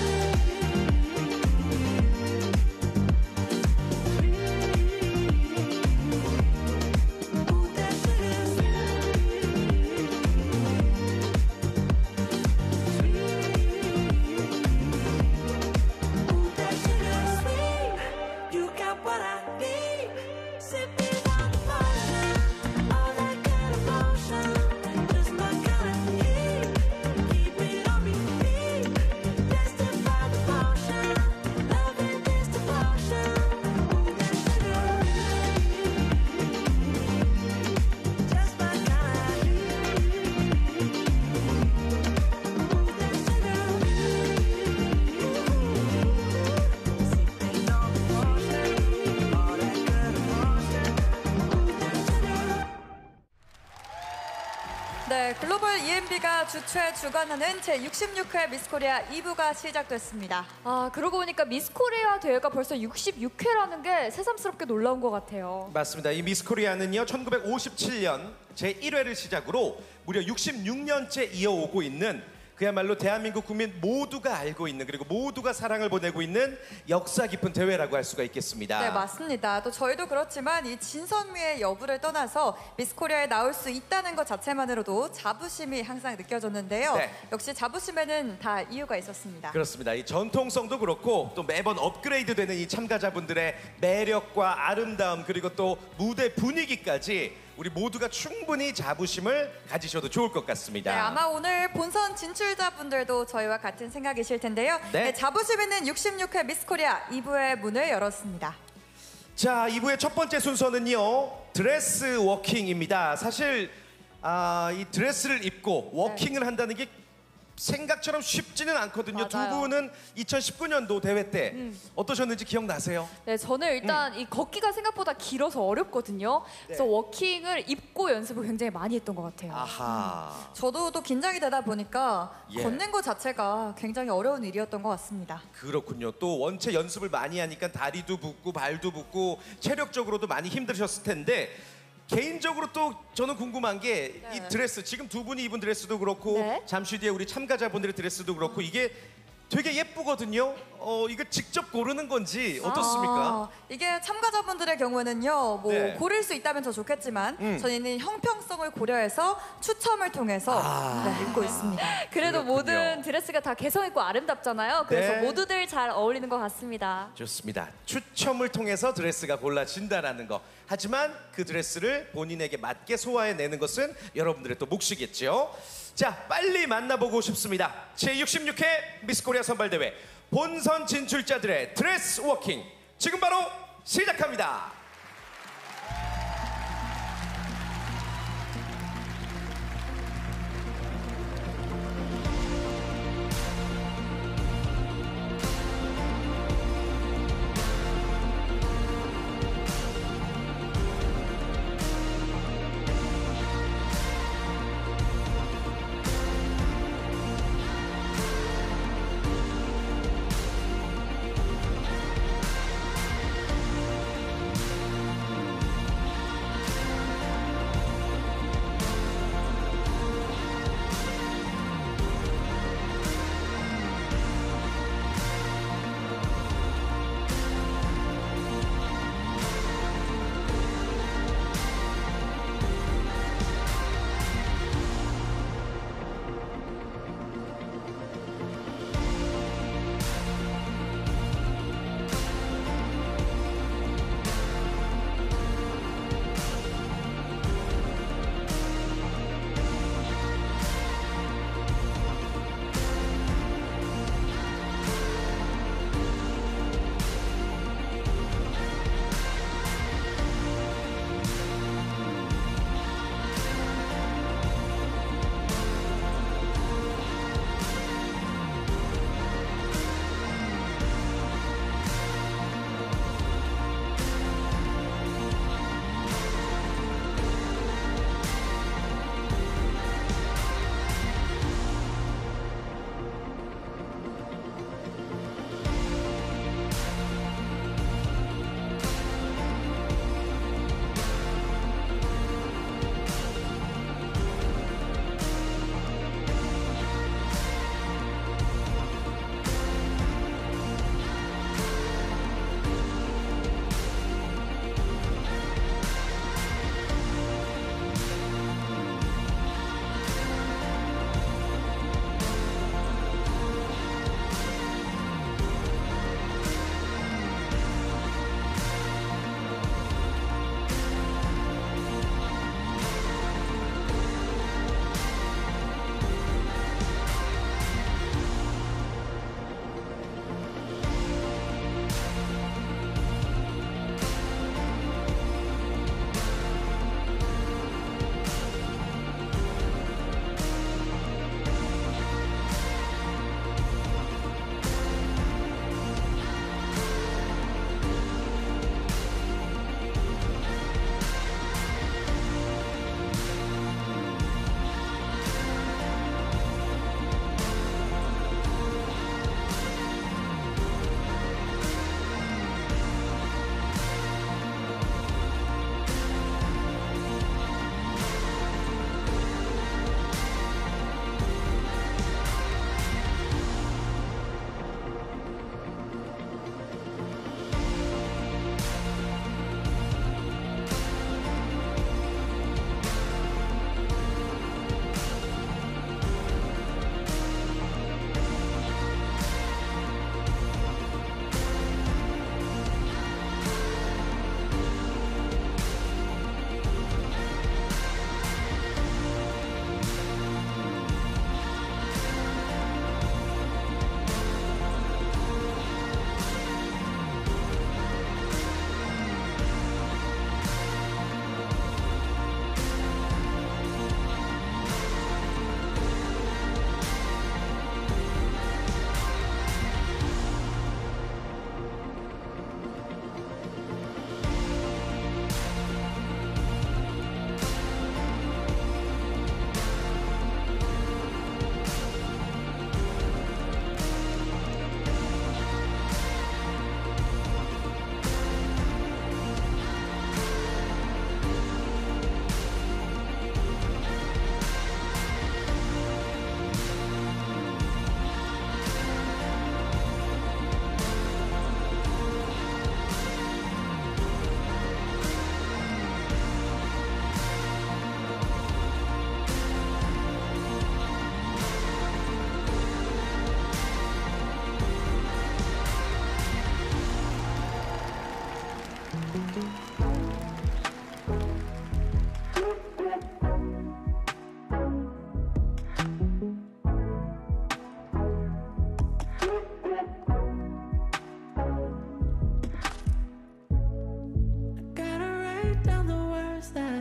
you got what I need. Sipping on the potion, all that good emotion. Just my kind of heat, keep it on repeat. Tested by the motion, loving this devotion. Ooh, that sugar, just my kind of heat. Ooh, that sugar, sipping on the potion, all that good emotion. Ooh, that sugar. 네, 글로벌 이엔비가 주최 주관하는 제육십육 회 미스코리아 이 부가 시작됐습니다. 아, 그러고 보니까 미스코리아 대회가 벌써 육십육 회라는 게 새삼스럽게 놀라운 것 같아요. 맞습니다. 이 미스코리아는요 천구백오십칠 년 제일 회를 시작으로 무려 육십육 년째 이어오고 있는 그야말로 대한민국 국민 모두가 알고 있는 그리고 모두가 사랑을 보내고 있는 역사 깊은 대회라고 할 수가 있겠습니다. 네, 맞습니다. 또 저희도 그렇지만 이 진선미의 여부를 떠나서 미스코리아에 나올 수 있다는 것 자체만으로도 자부심이 항상 느껴졌는데요. 네. 역시 자부심에는 다 이유가 있었습니다. 그렇습니다. 이 전통성도 그렇고 또 매번 업그레이드되는 이 참가자분들의 매력과 아름다움 그리고 또 무대 분위기까지 우리 모두가 충분히 자부심을 가지셔도 좋을 것 같습니다. 네, 아마 오늘 본선 진출자분들도 저희와 같은 생각이실 텐데요. 네. 네, 자부심 있는 육십육 회 미스코리아 이 부의 문을 열었습니다. 자, 이 부의 첫 번째 순서는요 드레스 워킹입니다. 사실 아, 이 드레스를 입고 워킹을 네. 한다는 게 생각처럼 쉽지는 않거든요. 두 맞아요. 분은 이천십구 년도 대회 때 음. 어떠셨는지 기억나세요? 네, 저는 일단 이 걷기가 생각보다 길어서 어렵거든요. 그래서 워킹을 입고 연습을 굉장히 많이 했던 것 같아요. 아하. 저도 또 긴장이 되다 보니까 예. 걷는 것 자체가 굉장히 어려운 일이었던 것 같습니다. 그렇군요. 또 원체 연습을 많이 하니까 다리도 붓고 발도 붓고 체력적으로도 많이 힘드셨을 텐데 개인적으로 또 저는 궁금한 게 이 네. 드레스 지금 두 분이 입은 드레스도 그렇고 네. 잠시 뒤에 우리 참가자분들의 드레스도 그렇고 이게 되게 예쁘거든요. 어, 이거 직접 고르는 건지 어떻습니까? 아, 이게 참가자분들의 경우에는요, 뭐 네. 고를 수 있다면 더 좋겠지만 음. 저희는 형평성을 고려해서 추첨을 통해서 아. 네, 입고 있습니다. 그래도 그렇군요. 모든 드레스가 다 개성 있고 아름답잖아요. 그래서 네. 모두들 잘 어울리는 것 같습니다. 좋습니다. 추첨을 통해서 드레스가 골라진다라는 거. 하지만 그 드레스를 본인에게 맞게 소화해내는 것은 여러분들의 또 몫이겠죠. 자, 빨리 만나보고 싶습니다. 제육십육 회 미스코리아 선발대회 본선 진출자들의 드레스 워킹 지금 바로 시작합니다.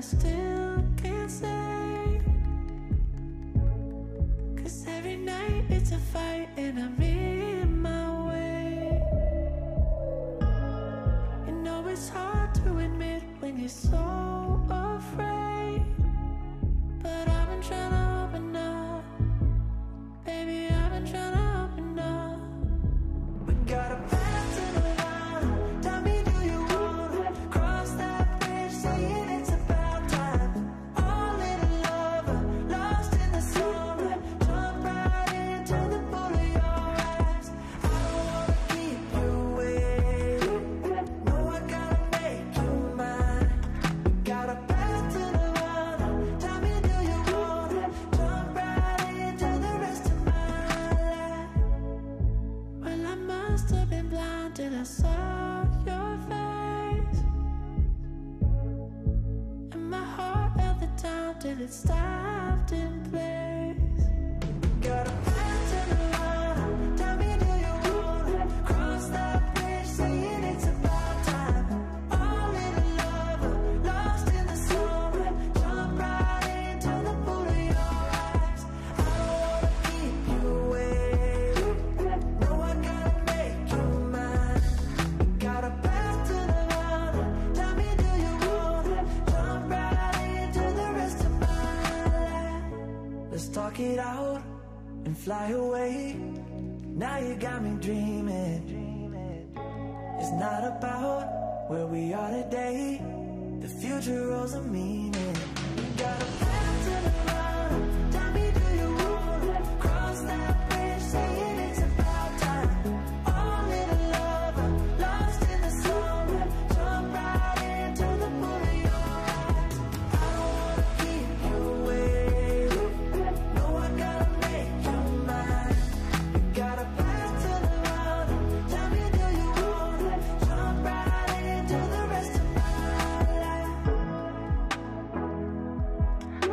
still can't say. Cause every night it's a fight and I'm in my way. You know it's hard to admit when you're so afraid, but I've been trying to open up. Baby, I've been trying to open up. We got a path to the line. Tell me, do you wanna cross that bridge? Saying it's about time. All in love, lost in the summer. Jump right into the pool of your eyes. I don't wanna keep you waiting. No, I gotta make you mine. We got a path to the line. Tell me, do you wanna jump right into the rest of my life? Well, I must have been blind till I saw your face, and my heart held it down till it stopped in place. Got a path to the line. Tell me, do you wanna cross that bridge? Saying it's about time. All in love, lost in the summer. Jump right into the pool of your eyes. I don't wanna keep you waiting. No, I gotta make you mine. Got a path to the line. Tell me, do you wanna jump right into the rest of my life? Let's talk it out and fly away. Now you got me dreaming. It's not about where we are today. The future holds a meaning. Got a path to the line. Tell me, do you wanna cross that bridge? Saying it's about time. All in love, lost in the summer. Jump right into the pool of your eyes. I don't wanna keep you waiting. No, I gotta make you mine. Got a path to the line. Tell me, do you wanna jump right into the rest of my life?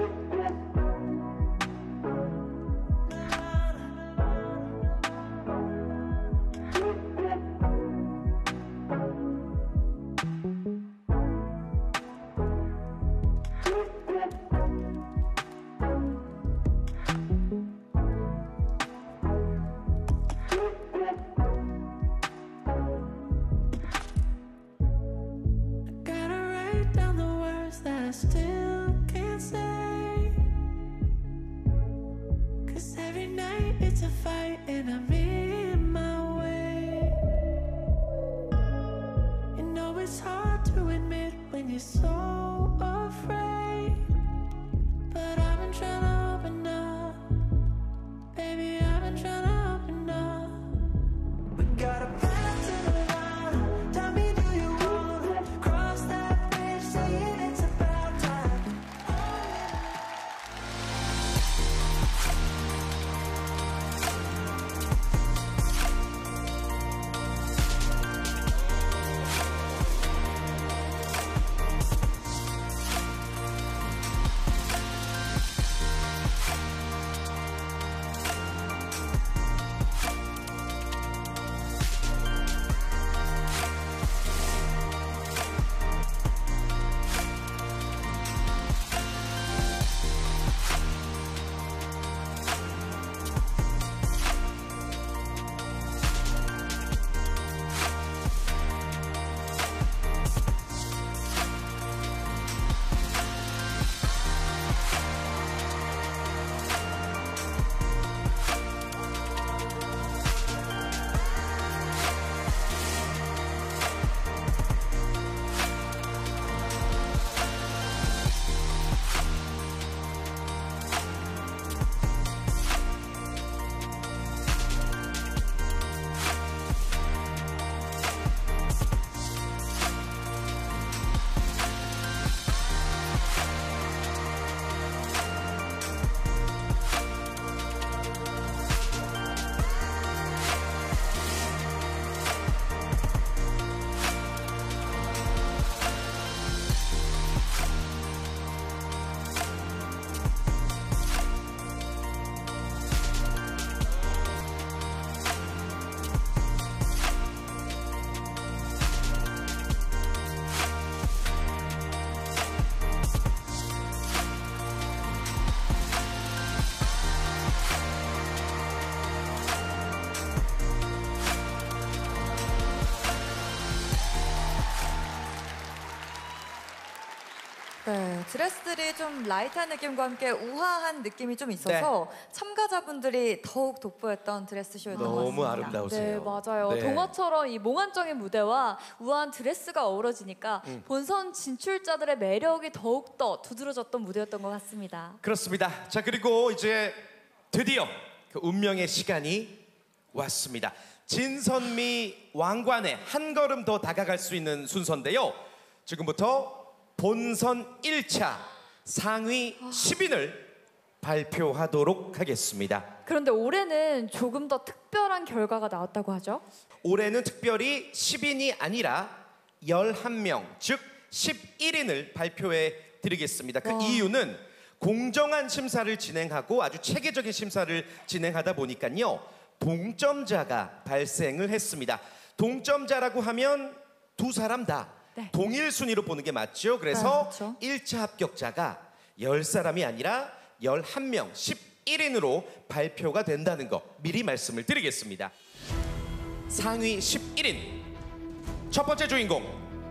네, 드레스들이 좀 라이트한 느낌과 함께 우아한 느낌이 좀 있어서 네. 참가자분들이 더욱 돋보였던 드레스쇼였던 것 같습니다. 너무 아름다우세요. 네, 맞아요. 네. 동화처럼 이 몽환적인 무대와 우아한 드레스가 어우러지니까 음. 본선 진출자들의 매력이 더욱더 두드러졌던 무대였던 것 같습니다. 그렇습니다. 자, 그리고 이제 드디어 그 운명의 시간이 왔습니다. 진선미 왕관에 한 걸음 더 다가갈 수 있는 순서인데요. 지금부터 본선 일 차 상위 십 인을 발표하도록 하겠습니다. 그런데 올해는 조금 더 특별한 결과가 나왔다고 하죠? 올해는 특별히 십 인이 아니라 열한 명, 즉 십일 인을 발표해 드리겠습니다. 그 와. 이유는 공정한 심사를 진행하고 아주 체계적인 심사를 진행하다 보니까요. 동점자가 발생을 했습니다. 동점자라고 하면 두 사람 다 네. 동일 순위로 보는 게 맞죠. 그래서 아, 그렇죠. 일 차 합격자가 열 사람이 아니라 열한 명, 십일 인으로 발표가 된다는 거 미리 말씀을 드리겠습니다. 상위 십일 인 첫 번째 주인공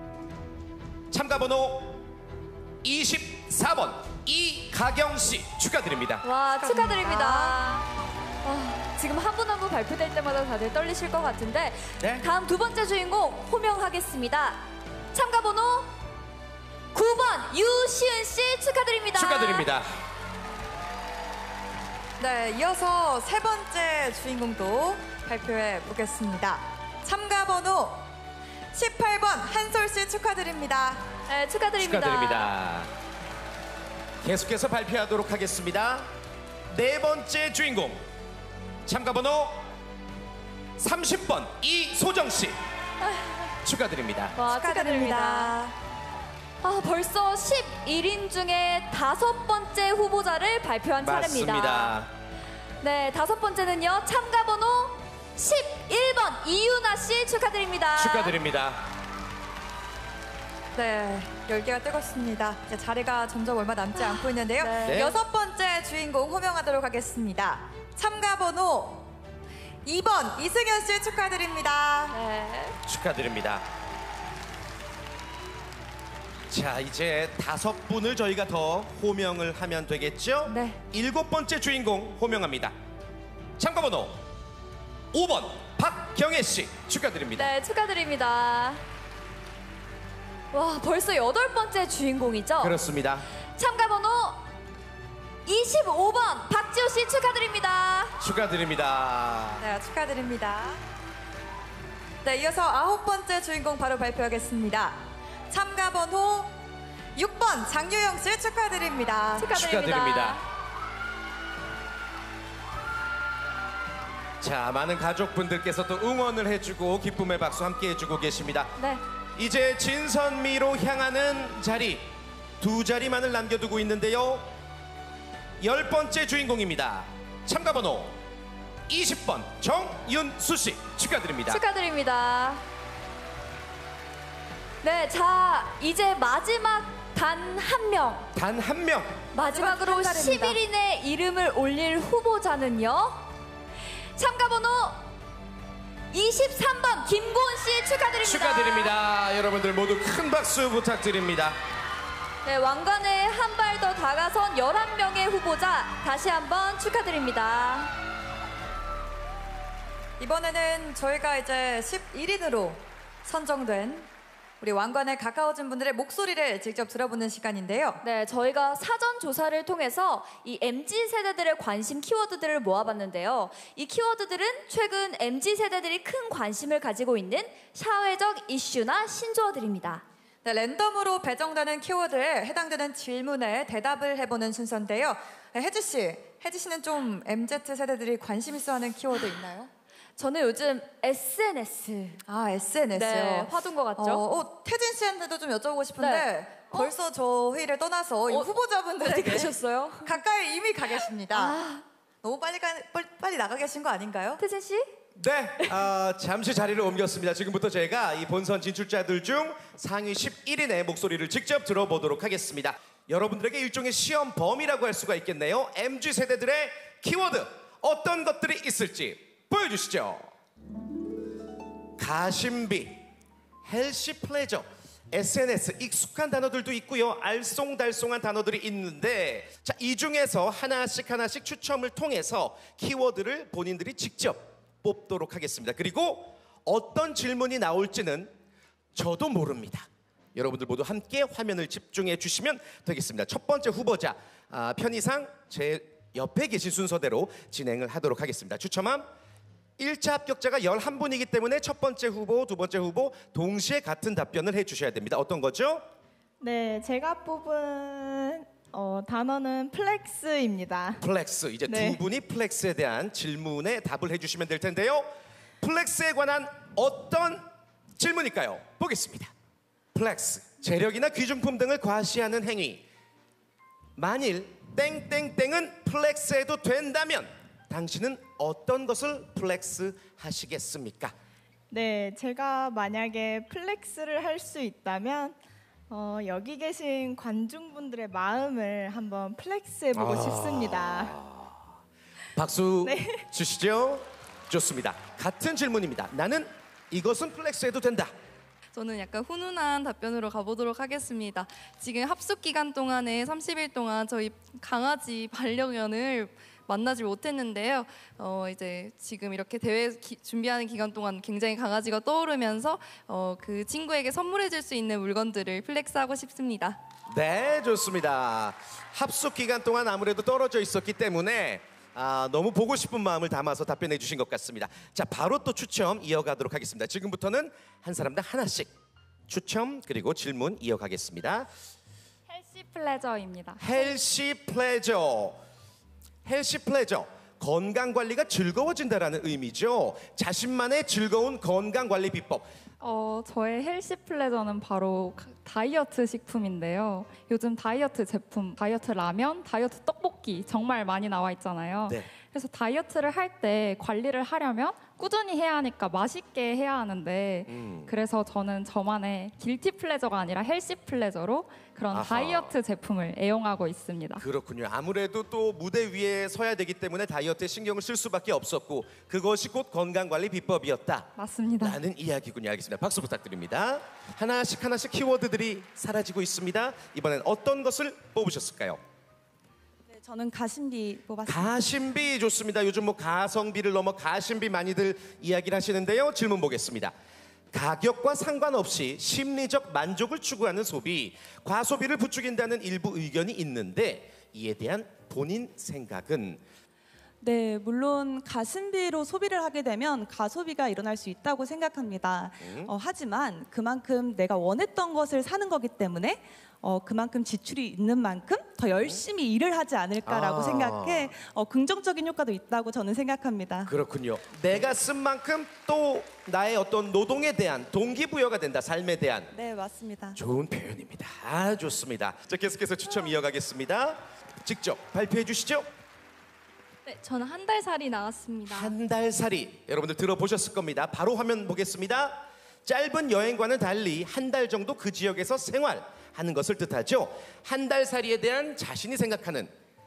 참가번호 이십사 번 이가경 씨 축하드립니다. 와, 축하드립니다. 와, 지금 한 분 한 분 발표될 때마다 다들 떨리실 것 같은데 네? 다음 두 번째 주인공 호명하겠습니다. 참가번호 구 번 유시은 씨 축하드립니다. 축하드립니다. 네, 이어서 세 번째 주인공도 발표해 보겠습니다. 참가번호 십팔 번 한솔 씨 축하드립니다. 네, 축하드립니다. 축하드립니다. 계속해서 발표하도록 하겠습니다. 네 번째 주인공 참가번호 삼십 번 이소정 씨 축하드립니다. 와, 축하드립니다. 아, 벌써 십일 인 중에 다섯 번째 후보자를 발표한 맞습니다. 차례입니다. 네, 다섯 번째는요. 참가번호 십일 번 이유나 씨 축하드립니다. 축하드립니다. 네, 열기가 뜨겁습니다. 이제 자리가 점점 얼마 남지 않고 있는데요. 네. 여섯 번째 주인공 호명하도록 하겠습니다. 참가번호 이 번 이승현 씨 축하드립니다. 네. 축하드립니다. 자, 이제 다섯 분을 저희가 더 호명을 하면 되겠죠? 네. 일곱 번째 주인공 호명합니다. 참가번호 오 번 박경혜 씨 축하드립니다. 네, 축하드립니다. 와, 벌써 여덟 번째 주인공이죠? 그렇습니다. 참가번호 이십오 번 박지호 씨 축하드립니다. 축하드립니다. 네, 축하드립니다. 네, 이어서 아홉 번째 주인공 바로 발표하겠습니다. 참가번호 육 번 장유영 씨 축하드립니다. 축하드립니다. 축하드립니다. 자, 많은 가족분들께서 또 응원을 해주고 기쁨의 박수 함께 해주고 계십니다. 네. 이제 진선미로 향하는 자리 두 자리만을 남겨두고 있는데요. 열 번째 주인공입니다. 참가번호 이십 번 정윤수 씨 축하드립니다. 축하드립니다. 네, 자 이제 마지막 단 한 명. 단 한 명. 마지막으로 십일 인의 이름을 올릴 후보자는요. 참가번호 이십삼 번 김고은 씨 축하드립니다. 축하드립니다. 여러분들 모두 큰 박수 부탁드립니다. 네, 왕관에 한 발 더 다가선 열한 명의 후보자 다시 한번 축하드립니다. 이번에는 저희가 이제 십일 인으로 선정된 우리 왕관에 가까워진 분들의 목소리를 직접 들어보는 시간인데요. 네, 저희가 사전 조사를 통해서 이 엠지 세대들의 관심 키워드들을 모아봤는데요. 이 키워드들은 최근 엠지 세대들이 큰 관심을 가지고 있는 사회적 이슈나 신조어들입니다. 네, 랜덤으로 배정되는 키워드에 해당되는 질문에 대답을 해보는 순서인데요. 네, 혜지 씨, 혜지 씨는 좀 엠지 세대들이 관심 있어하는 키워드 있나요? 저는 요즘 에스엔에스. 아, 에스엔에스요? 네, 화두인 것 같죠? 어, 어, 태진 씨한테도 좀 여쭤보고 싶은데 네. 벌써 어? 저 회의를 떠나서 이 어, 후보자분들에게 어디 가셨어요? 가까이 이미 가 계십니다. 아. 너무 빨리, 가, 빨리, 빨리 나가 계신 거 아닌가요? 태진 씨? 네, 어, 잠시 자리를 옮겼습니다. 지금부터 제가 이 본선 진출자들 중 상위 십일 인의 목소리를 직접 들어보도록 하겠습니다. 여러분들에게 일종의 시험 범위라고 할 수가 있겠네요. 엠지 세대들의 키워드 어떤 것들이 있을지 보여주시죠. 가심비, 헬시 플레저, 에스엔에스 익숙한 단어들도 있고요. 알쏭달쏭한 단어들이 있는데 자, 이 중에서 하나씩 하나씩 추첨을 통해서 키워드를 본인들이 직접 뽑도록 하겠습니다. 그리고 어떤 질문이 나올지는 저도 모릅니다. 여러분들 모두 함께 화면을 집중해 주시면 되겠습니다. 첫 번째 후보자 아, 편의상 제 옆에 계신 순서대로 진행을 하도록 하겠습니다. 추첨함 일 차 합격자가 열한 분이기 때문에 첫 번째 후보, 두 번째 후보 동시에 같은 답변을 해주셔야 됩니다. 어떤 거죠? 네, 제가 뽑은 어, 단어는 플렉스입니다. 플렉스. 이제 네. 두 분이 플렉스에 대한 질문에 답을 해주시면 될 텐데요. 플렉스에 관한 어떤 질문일까요? 보겠습니다. 플렉스. 재력이나 귀중품 등을 과시하는 행위. 만일 땡땡땡은 플렉스해도 된다면 당신은 어떤 것을 플렉스 하시겠습니까? 네, 제가 만약에 플렉스를 할 수 있다면 어, 여기 계신 관중분들의 마음을 한번 플렉스해보고 아. 싶습니다. 박수 네. 주시죠. 좋습니다. 같은 질문입니다. 나는 이것은 플렉스해도 된다. 저는 약간 훈훈한 답변으로 가보도록 하겠습니다. 지금 합숙 기간 동안에 삼십 일 동안 저희 강아지 반려견을 만나지 못했는데요. 어, 이제 지금 이렇게 대회 기, 준비하는 기간 동안 굉장히 강아지가 떠오르면서 어, 그 친구에게 선물해줄 수 있는 물건들을 플렉스하고 싶습니다. 네, 좋습니다. 합숙 기간 동안 아무래도 떨어져 있었기 때문에 아, 너무 보고 싶은 마음을 담아서 답변해 주신 것 같습니다. 자, 바로 또 추첨 이어가도록 하겠습니다. 지금부터는 한 사람당 하나씩 추첨 그리고 질문 이어가겠습니다. 헬시 플레저입니다. 헬시 플레저. 헬시 플레저. 건강 관리가 즐거워진다라는 의미죠. 자신만의 즐거운 건강 관리 비법. 어, 저의 헬시 플레저는 바로 다이어트 식품인데요. 요즘 다이어트 제품, 다이어트 라면, 다이어트 떡볶이 정말 많이 나와 있잖아요. 네. 그래서 다이어트를 할 때 관리를 하려면 꾸준히 해야 하니까 맛있게 해야 하는데 음. 그래서 저는 저만의 길티 플레저가 아니라 헬시 플레저로 그런 아하. 다이어트 제품을 애용하고 있습니다. 그렇군요. 아무래도 또 무대 위에 서야 되기 때문에 다이어트에 신경을 쓸 수밖에 없었고 그것이 곧 건강관리 비법이었다. 맞습니다. 라는 이야기군요. 알겠습니다. 박수 부탁드립니다. 하나씩 하나씩 키워드들이 사라지고 있습니다. 이번엔 어떤 것을 뽑으셨을까요? 네, 저는 가심비 뽑았습니다. 가심비 좋습니다. 요즘 뭐 가성비를 넘어 가심비 많이들 이야기를 하시는데요. 질문 보겠습니다. 가격과 상관없이 심리적 만족을 추구하는 소비, 과소비를 부추긴다는 일부 의견이 있는데 이에 대한 본인 생각은? 네, 물론 가심비로 소비를 하게 되면 가소비가 일어날 수 있다고 생각합니다. 음. 어, 하지만 그만큼 내가 원했던 것을 사는 거기 때문에 어, 그만큼 지출이 있는 만큼 더 열심히 일을 하지 않을까라고 아. 생각해 어, 긍정적인 효과도 있다고 저는 생각합니다. 그렇군요. 내가 쓴 만큼 또 나의 어떤 노동에 대한 동기부여가 된다. 삶에 대한. 네, 맞습니다. 좋은 표현입니다. 아, 좋습니다. 자, 계속해서 추첨 이어가겠습니다. 직접 발표해 주시죠. 네, 저는 한 달 살이 나왔습니다. 한 달 살이. 여러분들 들어보셨을 겁니다. 바로 화면 보겠습니다. 짧은 여행과는 달리 한 달 정도 그 지역에서 생활하는 것을 뜻하죠. 한 달 살이에 대한 자신이 생각하는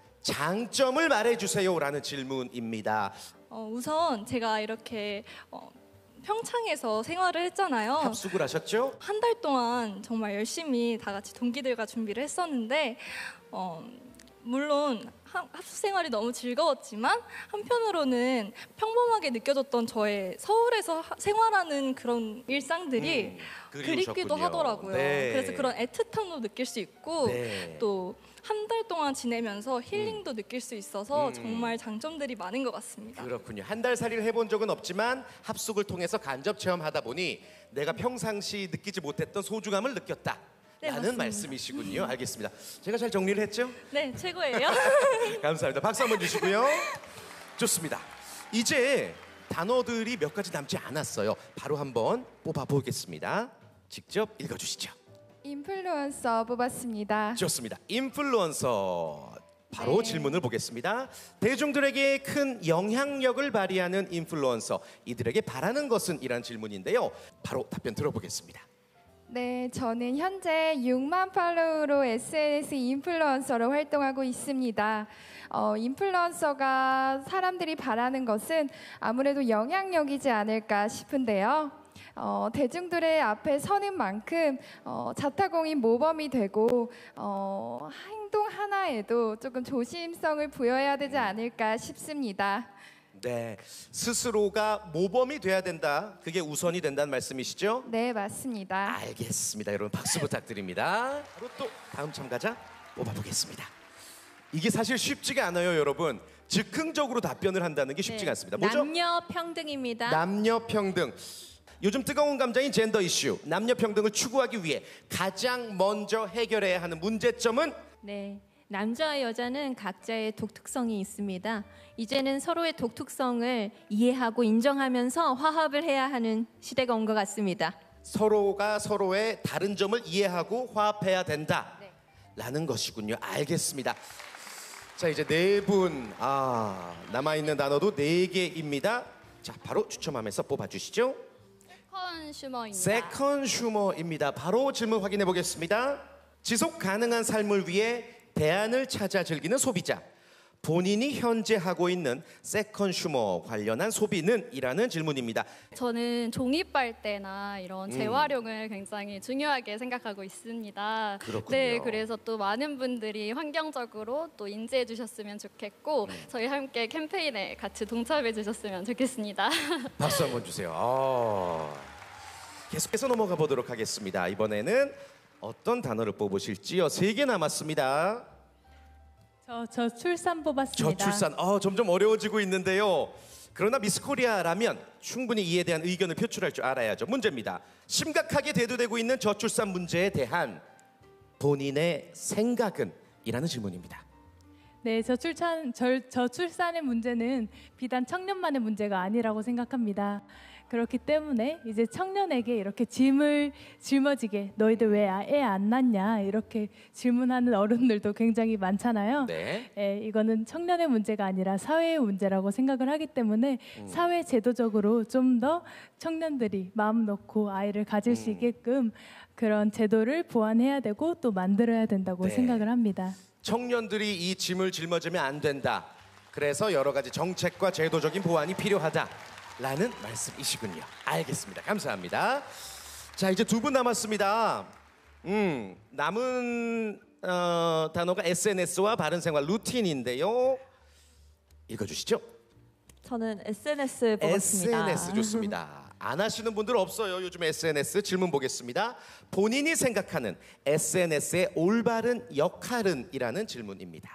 장점을 말해주세요라는 질문입니다. 어, 우선 제가 이렇게 어, 평창에서 생활을 했잖아요. 합숙을 하셨죠? 한 달 동안 정말 열심히 다 같이 동기들과 준비를 했었는데 어, 물론 합숙 생활이 너무 즐거웠지만 한편으로는 평범하게 느껴졌던 저의 서울에서 하, 생활하는 그런 일상들이 음, 그립기도 그리우셨군요. 하더라고요. 네. 그래서 그런 애틋함도 느낄 수 있고 네. 또 한 달 동안 지내면서 힐링도 음. 느낄 수 있어서 음. 정말 장점들이 많은 것 같습니다. 그렇군요. 한 달 살이를 해본 적은 없지만 합숙을 통해서 간접 체험하다 보니 내가 평상시 느끼지 못했던 소중함을 느꼈다. 네, 라는 맞습니다. 말씀이시군요. 알겠습니다. 제가 잘 정리를 했죠? 네, 최고예요. 감사합니다. 박수 한번 주시고요. 좋습니다. 이제 단어들이 몇 가지 남지 않았어요. 바로 한번 뽑아보겠습니다. 직접 읽어주시죠. 인플루언서 뽑았습니다. 좋습니다. 인플루언서. 바로 네. 질문을 보겠습니다. 대중들에게 큰 영향력을 발휘하는 인플루언서. 이들에게 바라는 것은? 이란 질문인데요. 바로 답변 들어보겠습니다. 네, 저는 현재 육만 팔로우로 에스엔에스 인플루언서로 활동하고 있습니다. 어, 인플루언서가 사람들이 바라는 것은 아무래도 영향력이지 않을까 싶은데요. 어, 대중들의 앞에 서는 만큼 어, 자타공인 모범이 되고 어, 행동 하나에도 조금 조심성을 부여해야 되지 않을까 싶습니다. 네, 스스로가 모범이 돼야 된다. 그게 우선이 된다는 말씀이시죠? 네, 맞습니다. 알겠습니다. 여러분 박수 부탁드립니다. 바로 또 다음 참가자 뽑아보겠습니다. 이게 사실 쉽지가 않아요, 여러분. 즉흥적으로 답변을 한다는 게 쉽지가 네. 않습니다. 뭐죠? 남녀 평등입니다. 남녀 평등. 요즘 뜨거운 감자인 젠더 이슈, 남녀 평등을 추구하기 위해 가장 먼저 해결해야 하는 문제점은 네. 남자와 여자는 각자의 독특성이 있습니다. 이제는 서로의 독특성을 이해하고 인정하면서 화합을 해야 하는 시대가 온 것 같습니다. 서로가 서로의 다른 점을 이해하고 화합해야 된다. 라는 것이군요. 알겠습니다. 자, 이제 네 분, 아, 남아있는 단어도 네 개입니다. 자, 바로 추첨하면서 뽑아주시죠. 컨슈머입니다. 세컨 슈머입니다. 바로 질문 확인해 보겠습니다. 지속 가능한 삶을 위해 대안을 찾아 즐기는 소비자. 본인이 현재 하고 있는 세컨 슈머 관련한 소비는? 이라는 질문입니다. 저는 종이 빨대나 이런 음. 재활용을 굉장히 중요하게 생각하고 있습니다. 그렇군요. 네, 그래서 또 많은 분들이 환경적으로 또 인지해 주셨으면 좋겠고 음. 저희 함께 캠페인에 같이 동참해 주셨으면 좋겠습니다. 박수 한번 주세요. 아, 계속해서 넘어가 보도록 하겠습니다. 이번에는 어떤 단어를 뽑으실지요? 세 개 남았습니다. 저, 저 출산 뽑았습니다. 저출산, 어, 점점 어려워지고 있는데요. 그러나 미스 코리아라면 충분히 이에 대한 의견을 표출할 줄 알아야죠. 문제입니다. 심각하게 대두되고 있는 저출산 문제에 대한 본인의 생각은? 이라는 질문입니다. 네, 저출산, 저, 저출산의 문제는 비단 청년만의 문제가 아니라고 생각합니다. 그렇기 때문에 이제 청년에게 이렇게 짐을 짊어지게 너희들 왜 애 안 낳냐 이렇게 질문하는 어른들도 굉장히 많잖아요. 네. 예, 이거는 청년의 문제가 아니라 사회의 문제라고 생각을 하기 때문에 음. 사회 제도적으로 좀 더 청년들이 마음 놓고 아이를 가질 수 음. 있게끔 그런 제도를 보완해야 되고 또 만들어야 된다고 네. 생각을 합니다. 청년들이 이 짐을 짊어지면 안 된다. 그래서 여러 가지 정책과 제도적인 보완이 필요하다. 라는 말씀이시군요. 알겠습니다. 감사합니다. 자, 이제 두 분 남았습니다. 음, 남은 어, 단어가 에스엔에스와 바른생활 루틴인데요. 읽어주시죠. 저는 에스엔에스 뽑았습니다. 에스엔에스 좋습니다. 안 하시는 분들 없어요. 요즘 에스엔에스 질문 보겠습니다. 본인이 생각하는 에스엔에스의 올바른 역할은? 이라는 질문입니다.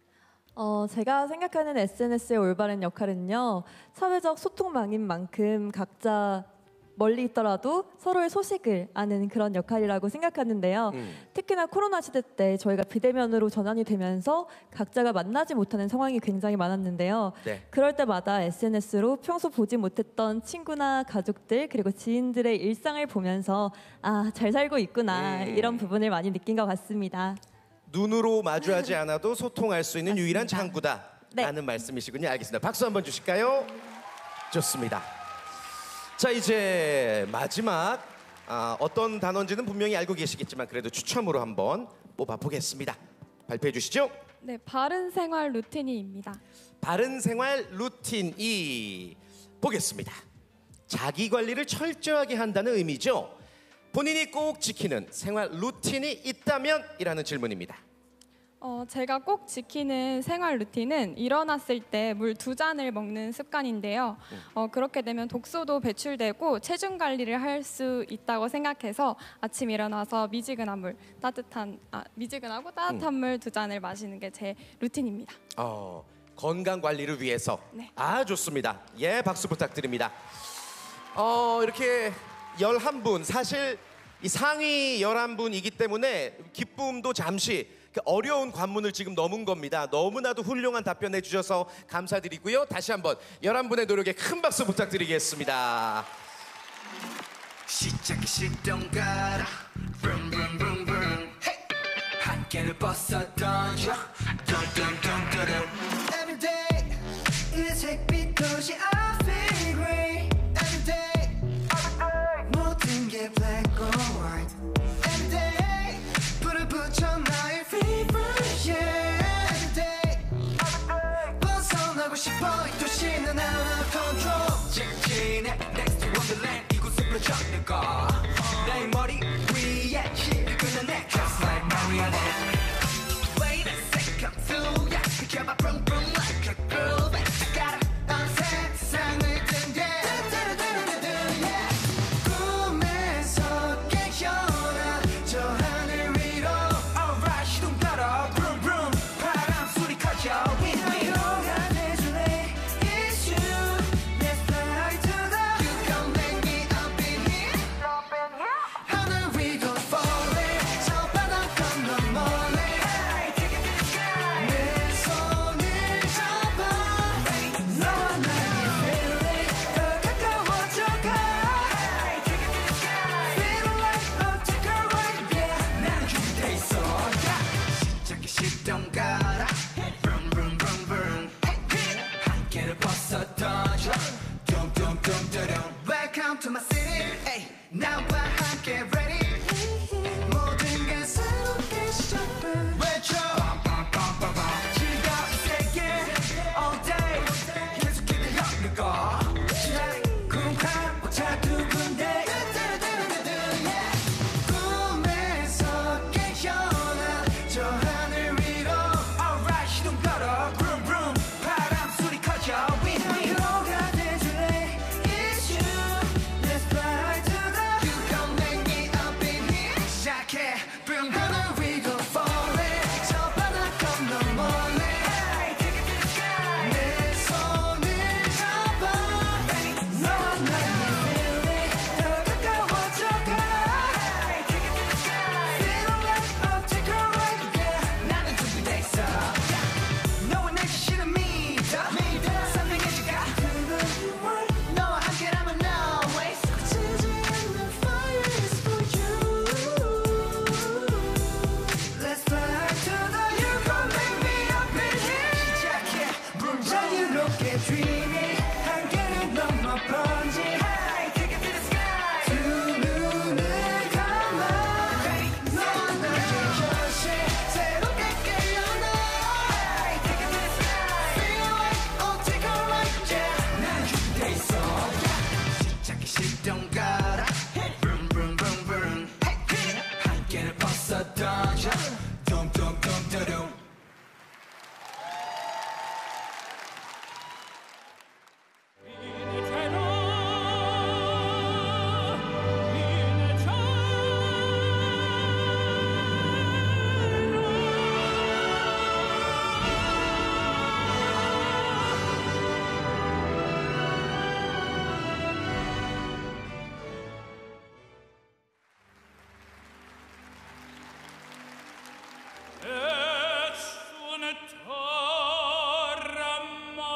어, 제가 생각하는 에스엔에스의 올바른 역할은요, 사회적 소통망인 만큼 각자 멀리 있더라도 서로의 소식을 아는 그런 역할이라고 생각하는데요. 음. 특히나 코로나 시대 때 저희가 비대면으로 전환이 되면서 각자가 만나지 못하는 상황이 굉장히 많았는데요. 네. 그럴 때마다 에스엔에스로 평소 보지 못했던 친구나 가족들 그리고 지인들의 일상을 보면서 아, 잘 살고 있구나 음. 이런 부분을 많이 느낀 것 같습니다. 눈으로 마주하지 않아도 소통할 수 있는 유일한 창구다. 네. 라는 말씀이시군요. 알겠습니다. 박수 한번 주실까요? 좋습니다. 자, 이제 마지막 아, 어떤 단어인지는 분명히 알고 계시겠지만 그래도 추첨으로 한번 뽑아보겠습니다. 발표해 주시죠. 네, 바른 생활 루틴이입니다. 바른 생활 루틴이 보겠습니다. 자기 관리를 철저하게 한다는 의미죠. 본인이 꼭 지키는 생활 루틴이 있다면? 이라는 질문입니다. 어, 제가 꼭 지키는 생활 루틴은 일어났을 때 물 두 잔을 먹는 습관인데요. 어, 그렇게 되면 독소도 배출되고 체중 관리를 할 수 있다고 생각해서 아침 일어나서 미지근한 물, 따뜻한 아, 미지근하고 따뜻한 음. 물 두 잔을 마시는 게 제 루틴입니다. 어, 건강 관리를 위해서. 네. 아, 좋습니다. 예, 박수 부탁드립니다. 어, 이렇게 열한 분, 사실 이 상위 열한 분이기 때문에 기쁨도 잠시 어려운 관문을 지금 넘은 겁니다. 너무나도 훌륭한 답변해 주셔서 감사드리고요. 다시 한번 열한 분의 노력에 큰 박수 부탁드리겠습니다. 시작이 시동가라 Vroom vroom vroom vroom 한 개를 벗어 던져 던던던던던 Every day 이 색빛 도시 I feel great Every day 모든 게 black or white Every day 불을 붙여 나의 favorite yeah Every day 벗어나고 싶어 이 도시는 out of control 지금의 next to wonderland 이곳은 표정 my city. Hey, 나와 함께 ready. 모든 게 새롭게 시작돼. 외쳐. 즐거운 세계 all day. 계속해 달려가. 시작. 궁한 포차 두 군데. 꿈에서 깨어나 저 하늘 위로. Alright 시동 걸어. Vroom vroom. 바람 소리 커져. Wind wind. 너가 돼줄래. It's you. Let's fly to the. You gon' make me up in here. 시작해. Vroom 하늘 위로 falling. 저 바다 건너 멀리. Hey, take it to the sky. 내 손을 잡아. 너와 나의 feeling. 더 가까워져 가. Hey, take it to the sky. Feel like I'll take a ride. Yeah. 나는 준비돼 있어. 너와 내 자신을 믿어. 선명해져 가. 너와 함께라면 no waste. 지지 않는 fire is for you. Let's fly to the. You gon' make me up in here. 시작해. 자유롭게 dreaming. 한계를 넘어 번지. Hey, take it to the sky. 두 눈을 감아. 너와 나의 현실. 새롭게 깨어나. Hey, take it to the sky. Feel like I'll take a ride. Yeah. 난 준비돼 있어. 시작해 시동 걸어. Vroom vroom vroom vroom. 한계를 벗어 던져. 둠둠둠두둠. Nessun torma,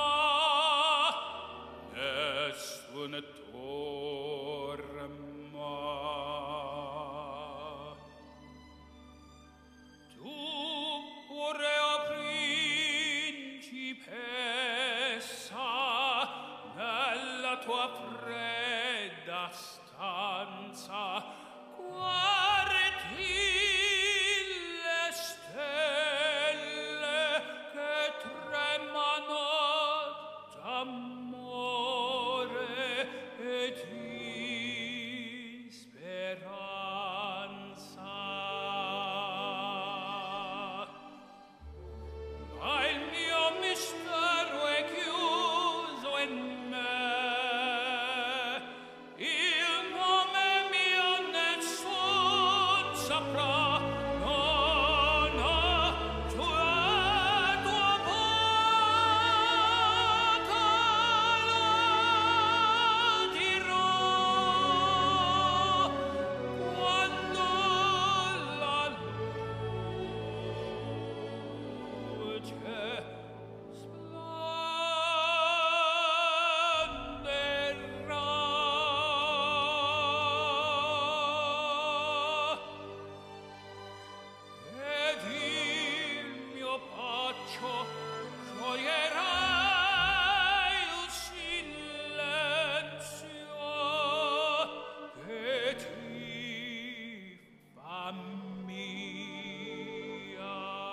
nessun torma. Tu pure, o principessa, nella tua fredda stanza, guardi le stelle che tremano d'amore e di speranza. Ma il mio mistero è chiuso in me. Il nome mio nessun saprà. No, no, tua tua volta lo dirò. Quando la luce splenderà ed il mio paccio scioglierà il silenzio che ti fa mia.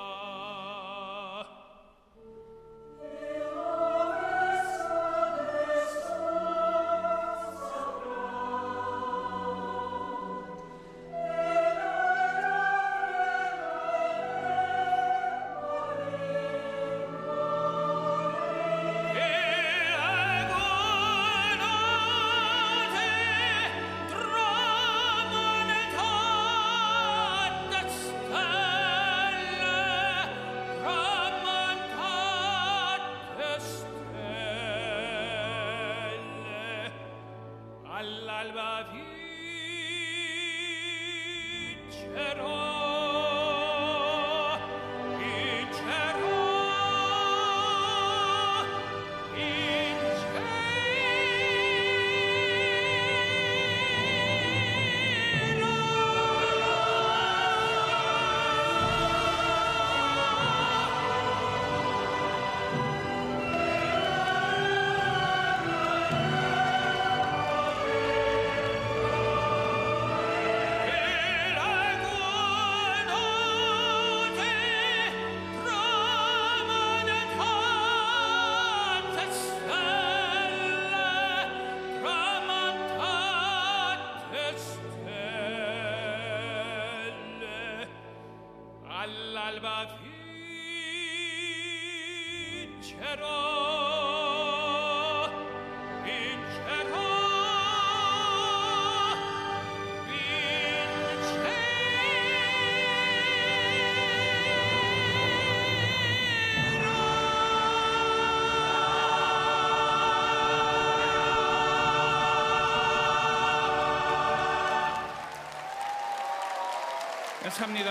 All'alba vincerò, vincerò, vincerò. l'alba vincerò, vincerò, 감사합니다.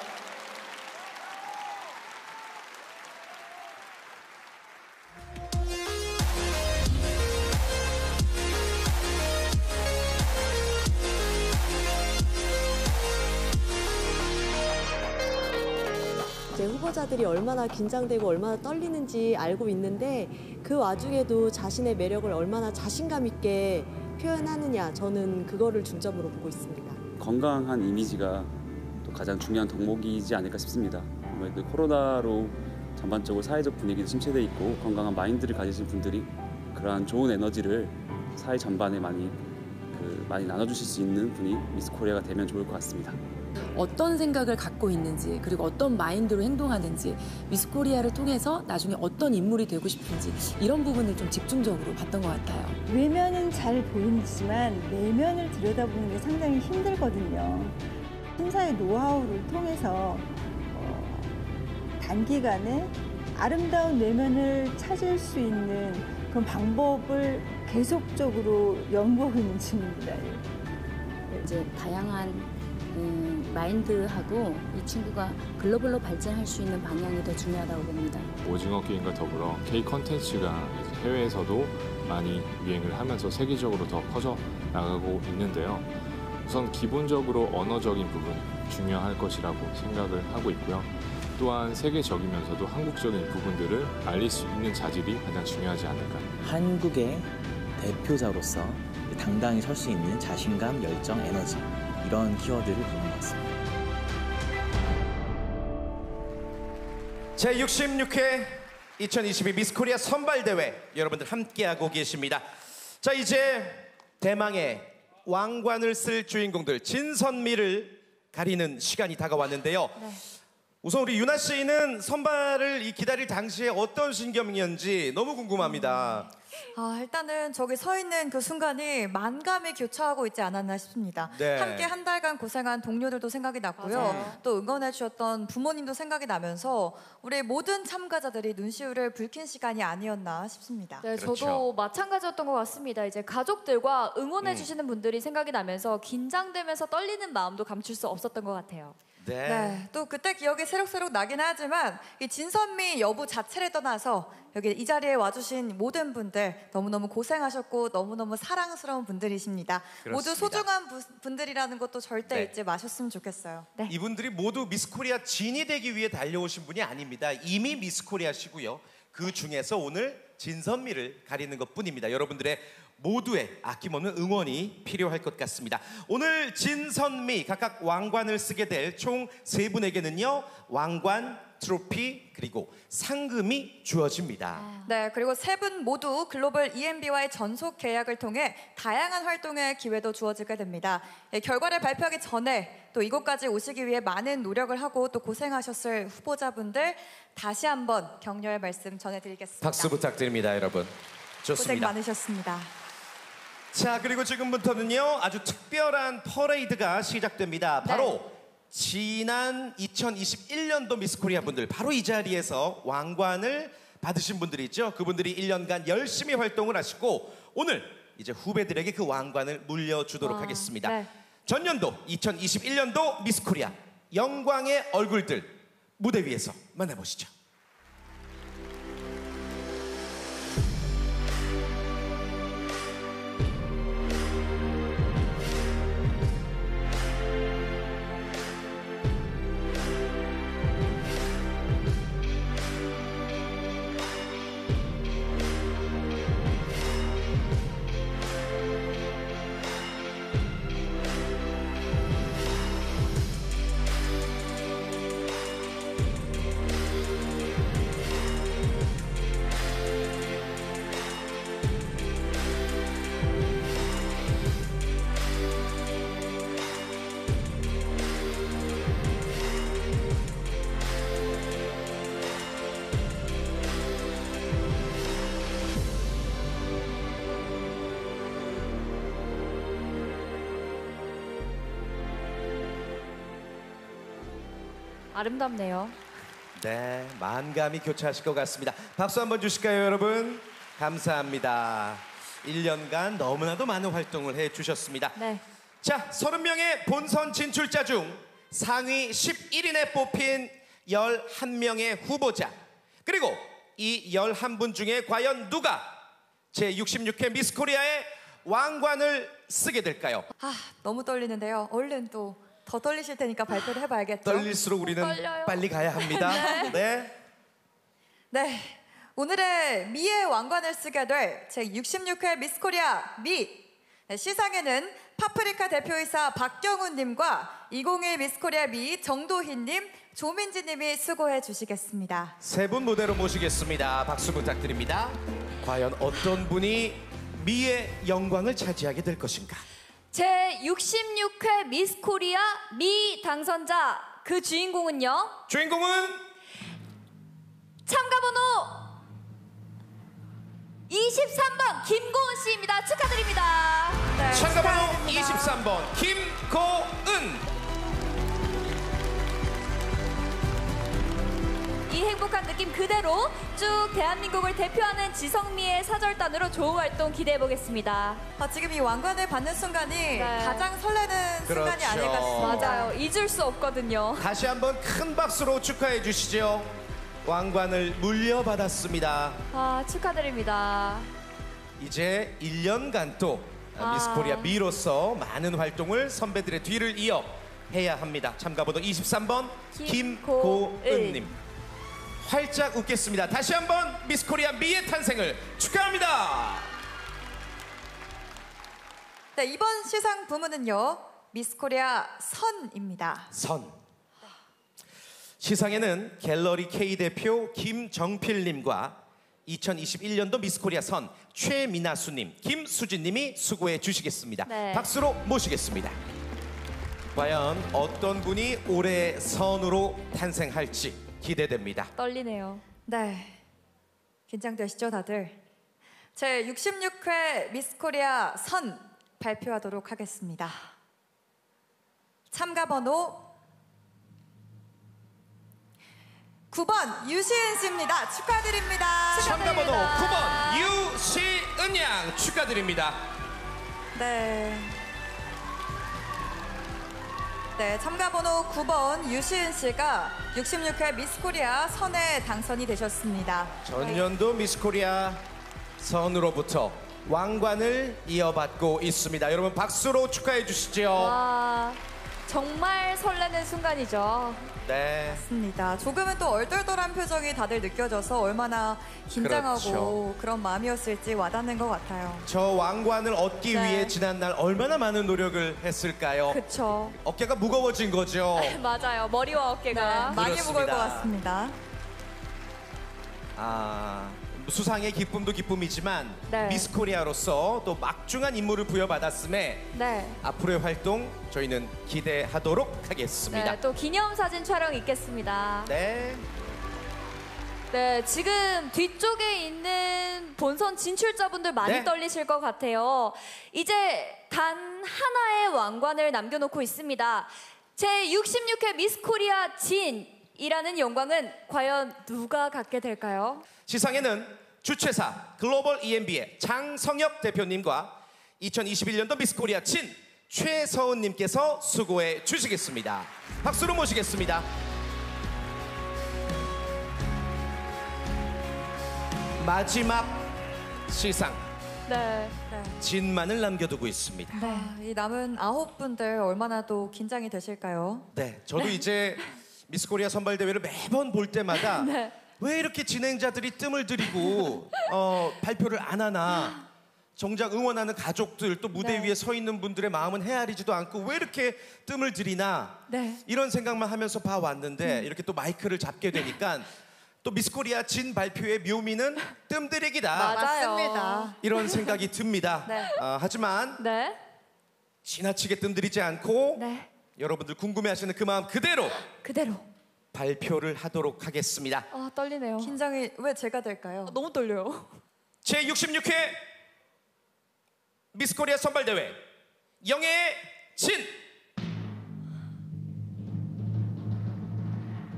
이제 후보자들이 얼마나 긴장되고 얼마나 떨리는지 알고 있는데 그 와중에도 자신의 매력을 얼마나 자신감 있게 표현하느냐, 저는 그거를 중점으로 보고 있습니다. 건강한 이미지가 또 가장 중요한 덕목이지 않을까 싶습니다. 아무래도 코로나로 전반적으로 사회적 분위기도 침체돼 있고 건강한 마인드를 가지신 분들이 그러한 좋은 에너지를 사회 전반에 많이 그 많이 나눠주실 수 있는 분이 미스 코리아가 되면 좋을 것 같습니다. 어떤 생각을 갖고 있는지, 그리고 어떤 마인드로 행동하는지, 미스 코리아를 통해서 나중에 어떤 인물이 되고 싶은지, 이런 부분을 좀 집중적으로 봤던 것 같아요. 외면은 잘 보이지만 내면을 들여다보는 게 상당히 힘들거든요. 심사의 노하우를 통해서 어, 단기간에 아름다운 내면을 찾을 수 있는 그런 방법을 계속적으로 연구하고 있는 중입니다. 이제 다양한 음, 마인드하고 이 친구가 글로벌로 발전할 수 있는 방향이 더 중요하다고 봅니다. 오징어 게임과 더불어 K 콘텐츠가 해외에서도 많이 유행을 하면서 세계적으로 더 퍼져 나가고 있는데요. 우선 기본적으로 언어적인 부분 중요할 것이라고 생각을 하고 있고요. 또한 세계적이면서도 한국적인 부분들을 알릴 수 있는 자질이 가장 중요하지 않을까. 한국의 대표자로서 당당히 설 수 있는 자신감, 열정, 에너지, 이런 키워드를 보는 것 같습니다. 제육십육 회 이천이십이 미스 코리아 선발대회 여러분들 함께하고 계십니다. 자, 이제 대망의 왕관을 쓸 주인공들 진선미를 가리는 시간이 다가왔는데요. 네. 우선 우리 유나 씨는 선발을 이 기다릴 당시에 어떤 심경이었는지 너무 궁금합니다. 아, 일단은 저기 서 있는 그 순간이 만감이 교차하고 있지 않았나 싶습니다. 네. 함께 한 달간 고생한 동료들도 생각이 났고요. 맞아요. 또 응원해 주셨던 부모님도 생각이 나면서 우리 모든 참가자들이 눈시울을 붉힌 시간이 아니었나 싶습니다. 네, 그렇죠. 저도 마찬가지였던 것 같습니다. 이제 가족들과 응원해 음. 주시는 분들이 생각이 나면서 긴장되면서 떨리는 마음도 감출 수 없었던 것 같아요. 네. 네, 또 그때 기억이 새록새록 나긴 하지만 이 진선미 여부 자체를 떠나서 여기 이 자리에 와주신 모든 분들 너무너무 고생하셨고 너무너무 사랑스러운 분들이십니다. 모두 그렇습니다. 소중한 부, 분들이라는 것도 절대 네. 잊지 마셨으면 좋겠어요. 네. 이분들이 모두 미스 코리아 진이 되기 위해 달려오신 분이 아닙니다. 이미 미스 코리아시고요. 그 중에서 오늘 진선미를 가리는 것뿐입니다. 여러분들의 모두의 아낌없는 응원이 필요할 것 같습니다. 오늘 진선미 각각 왕관을 쓰게 될 총 세 분에게는요, 왕관, 트로피 그리고 상금이 주어집니다. 네, 그리고 세 분 모두 글로벌 이엔비와의 전속 계약을 통해 다양한 활동의 기회도 주어지게 됩니다. 예, 결과를 발표하기 전에 또 이곳까지 오시기 위해 많은 노력을 하고 또 고생하셨을 후보자분들 다시 한번 격려의 말씀 전해드리겠습니다. 박수 부탁드립니다, 여러분. 고생 좋습니다. 많으셨습니다. 자, 그리고 지금부터는요, 아주 특별한 퍼레이드가 시작됩니다. 바로 네. 지난 이천이십일 년도 미스 코리아 분들, 바로 이 자리에서 왕관을 받으신 분들이 있죠. 그분들이 일 년간 열심히 활동을 하시고 오늘 이제 후배들에게 그 왕관을 물려주도록 와, 하겠습니다. 네. 전년도 이천이십일 년도 미스 코리아 영광의 얼굴들 무대 위에서 만나보시죠. 아름답네요. 네, 만감이 교차하실 것 같습니다. 박수 한번 주실까요, 여러분? 감사합니다. 일 년간 너무나도 많은 활동을 해주셨습니다. 네. 자, 서른 명의 본선 진출자 중 상위 십일 인에 뽑힌 열한 명의 후보자, 그리고 이 열한 분 중에 과연 누가 제육십육 회 미스 코리아의 왕관을 쓰게 될까요? 아, 너무 떨리는데요. 얼른 또 더 떨리실 테니까 발표를 해봐야겠죠. 떨릴수록 우리는 떨려요. 빨리 가야 합니다. 네. 네. 네, 오늘의 미의 왕관을 쓰게 될 제육십육 회 미스 코리아 미. 네, 시상에는 파프리카 대표이사 박경훈님과 이천일 미스 코리아 미 정도희님, 조민지님이 수고해 주시겠습니다. 세 분 무대로 모시겠습니다. 박수 부탁드립니다. 과연 어떤 분이 미의 영광을 차지하게 될 것인가? 제육십육 회 미스 코리아 미 당선자, 그 주인공은요? 주인공은 참가번호 이십삼 번 김고은 씨입니다. 축하드립니다. 네, 참가번호 축하드립니다. 이십삼 번 김고은. 이 행복한 느낌 그대로 쭉 대한민국을 대표하는 지성미의 사절단으로 좋은 활동 기대해 보겠습니다. 아, 지금 이 왕관을 받는 순간이 가장 설레는 그렇죠. 순간이 아닐까 싶습니다. 맞아요. 잊을 수 없거든요. 다시 한번 큰 박수로 축하해 주시죠. 왕관을 물려받았습니다. 아, 축하드립니다. 이제 일 년간 또 아. 미스 코리아 미로서 많은 활동을 선배들의 뒤를 이어 해야 합니다. 참가번호 이십삼 번 김고은님. 활짝 웃겠습니다. 다시 한번 미스 코리아 미의 탄생을 축하합니다. 네, 이번 시상 부문은요, 미스 코리아 선입니다. 선. 시상에는 갤러리 K 대표 김정필님과 이천이십일 년도 미스 코리아 선 최미나수님, 김수진님이 수고해 주시겠습니다. 네. 박수로 모시겠습니다. 과연 어떤 분이 올해 선으로 탄생할지 기대됩니다. 떨리네요. 네, 긴장되시죠 다들? 제육십육 회 미스 코리아 선 발표하도록 하겠습니다. 참가번호 구 번 유시은 씨입니다. 축하드립니다. 참가번호 구 번 유시은 양 축하드립니다. 네. 네, 참가번호 구 번 유시은 씨가 육십육 회 미스 코리아 선에 당선이 되셨습니다. 전년도 미스 코리아 선으로부터 왕관을 이어받고 있습니다. 여러분 박수로 축하해 주시죠. 와, 정말 설레는 순간이죠. 네. 맞습니다. 조금은 또 얼떨떨한 표정이 다들 느껴져서 얼마나 긴장하고 그렇죠. 그런 마음이었을지 와닿는 것 같아요. 저 왕관을 얻기 네. 위해 지난날 얼마나 많은 노력을 했을까요? 그쵸. 어깨가 무거워진 거죠. 맞아요. 머리와 어깨가. 네, 많이 그렇습니다. 무거울 것 같습니다. 아, 수상의 기쁨도 기쁨이지만 네. 미스 코리아로서 또 막중한 임무를 부여받았음에 네. 앞으로의 활동 저희는 기대하도록 하겠습니다. 네, 또 기념사진 촬영 있겠습니다. 네. 네, 지금 뒤쪽에 있는 본선 진출자분들 많이 네. 떨리실 것 같아요. 이제 단 하나의 왕관을 남겨놓고 있습니다. 제육십육 회 미스 코리아 진이라는 영광은 과연 누가 갖게 될까요? 시상에는 주최사 글로벌 이엠비의 장성혁 대표님과 이천이십일 년도 미스 코리아 진 최서은님께서 수고해 주시겠습니다. 박수로 모시겠습니다. 마지막 시상 네. 진만을 남겨두고 있습니다. 아, 이 남은 아홉 분들 얼마나 또 긴장이 되실까요? 네, 저도 이제 미스 코리아 선발 대회를 매번 볼 때마다 네. 왜 이렇게 진행자들이 뜸을 들이고 어, 발표를 안 하나. 정작 응원하는 가족들 또 무대 네. 위에 서 있는 분들의 마음은 헤아리지도 않고 왜 이렇게 뜸을 들이나 네. 이런 생각만 하면서 봐왔는데 이렇게 또 마이크를 잡게 되니까 또 미스 코리아 진 발표의 묘미는 뜸들이기다. 맞아요. 맞습니다. 이런 생각이 듭니다. 네. 어, 하지만 네. 지나치게 뜸들이지 않고 네. 여러분들 궁금해하시는 그 마음 그대로 그대로. 발표를 하도록 하겠습니다. 아, 떨리네요. 긴장이 왜 제가 될까요? 너무 떨려요. 제육십육 회 미스 코리아 선발대회 영예의 진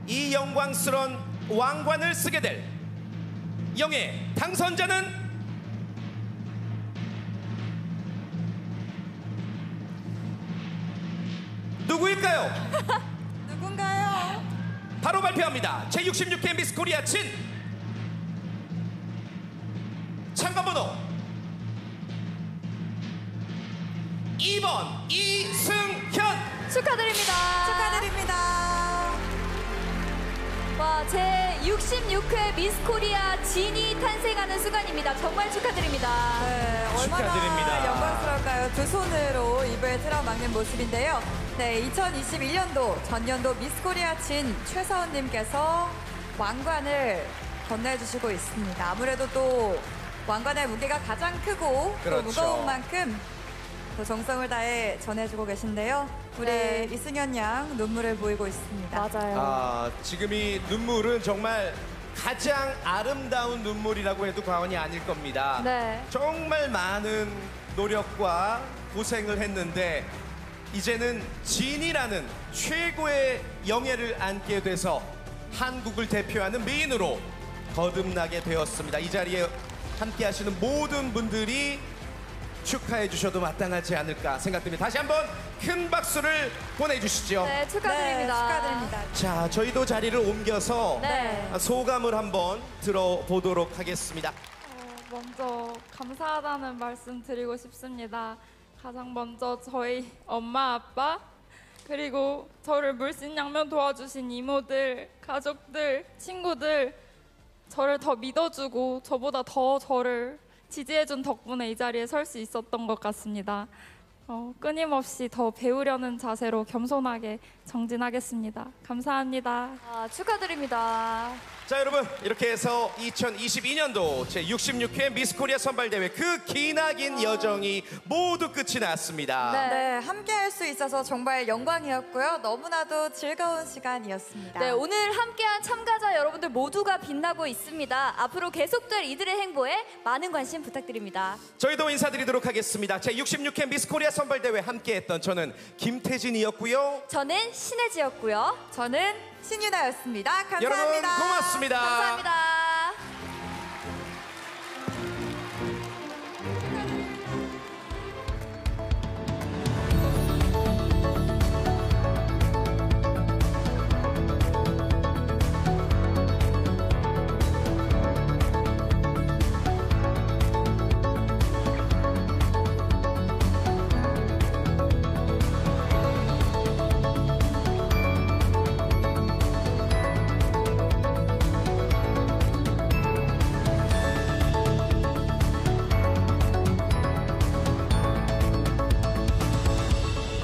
이 영광스러운 왕관을 쓰게 될 영예 당선자는 누구일까요? 누군가요? 바로 발표합니다. 제육십육 회 미스 코리아 진 참가번호 이 번 이승현 축하드립니다. 축하드립니다. 와, 제육십육 회 미스 코리아 진이 탄생하는 순간입니다. 정말 축하드립니다. 네, 얼마나 축하드립니다. 영광스러울까요? 두 손으로 입을 틀어막는 모습인데요. 네, 이천이십일 년도 전년도 미스 코리아 진 최서은님께서 왕관을 건네주시고 있습니다. 아무래도 또 왕관의 무게가 가장 크고 그렇죠. 또 무거운 만큼 또 정성을 다해 전해주고 계신데요. 우리 네. 이승현 양 눈물을 보이고 있습니다. 맞아요. 아, 지금 이 눈물은 정말 가장 아름다운 눈물이라고 해도 과언이 아닐 겁니다. 네. 정말 많은 노력과 고생을 했는데 이제는 진이라는 최고의 영예를 안게 돼서 한국을 대표하는 미인으로 거듭나게 되었습니다. 이 자리에 함께 하시는 모든 분들이 축하해 주셔도 마땅하지 않을까 생각됩니다. 다시 한번 큰 박수를 보내주시죠. 네, 축하드립니다. 네, 축하드립니다. 자, 저희도 자리를 옮겨서 네. 소감을 한번 들어보도록 하겠습니다. 어, 먼저 감사하다는 말씀 드리고 싶습니다. 가장 먼저 저희 엄마, 아빠, 그리고 저를 물심양면 도와주신 이모들, 가족들, 친구들, 저를 더 믿어주고 저보다 더 저를 지지해준 덕분에 이 자리에 설 수 있었던 것 같습니다. 어, 끊임없이 더 배우려는 자세로 겸손하게 정진하겠습니다. 감사합니다. 아, 축하드립니다. 자, 여러분, 이렇게 해서 이천이십이 년도 제육십육 회 미스 코리아 선발대회 그 기나긴 여정이 모두 끝이 났습니다. 네, 네, 함께 할 수 있어서 정말 영광이었고요. 너무나도 즐거운 시간이었습니다. 네, 오늘 함께한 참가자 여러분들 모두가 빛나고 있습니다. 앞으로 계속될 이들의 행보에 많은 관심 부탁드립니다. 저희도 인사드리도록 하겠습니다. 제육십육 회 미스 코리아 선발대회 함께했던 저는 김태진이었고요. 저는 신혜지였고요. 저는 신유나였습니다. 감사합니다. 여러분 고맙습니다. 감사합니다.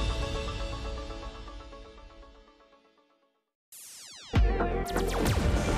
We'll be right back.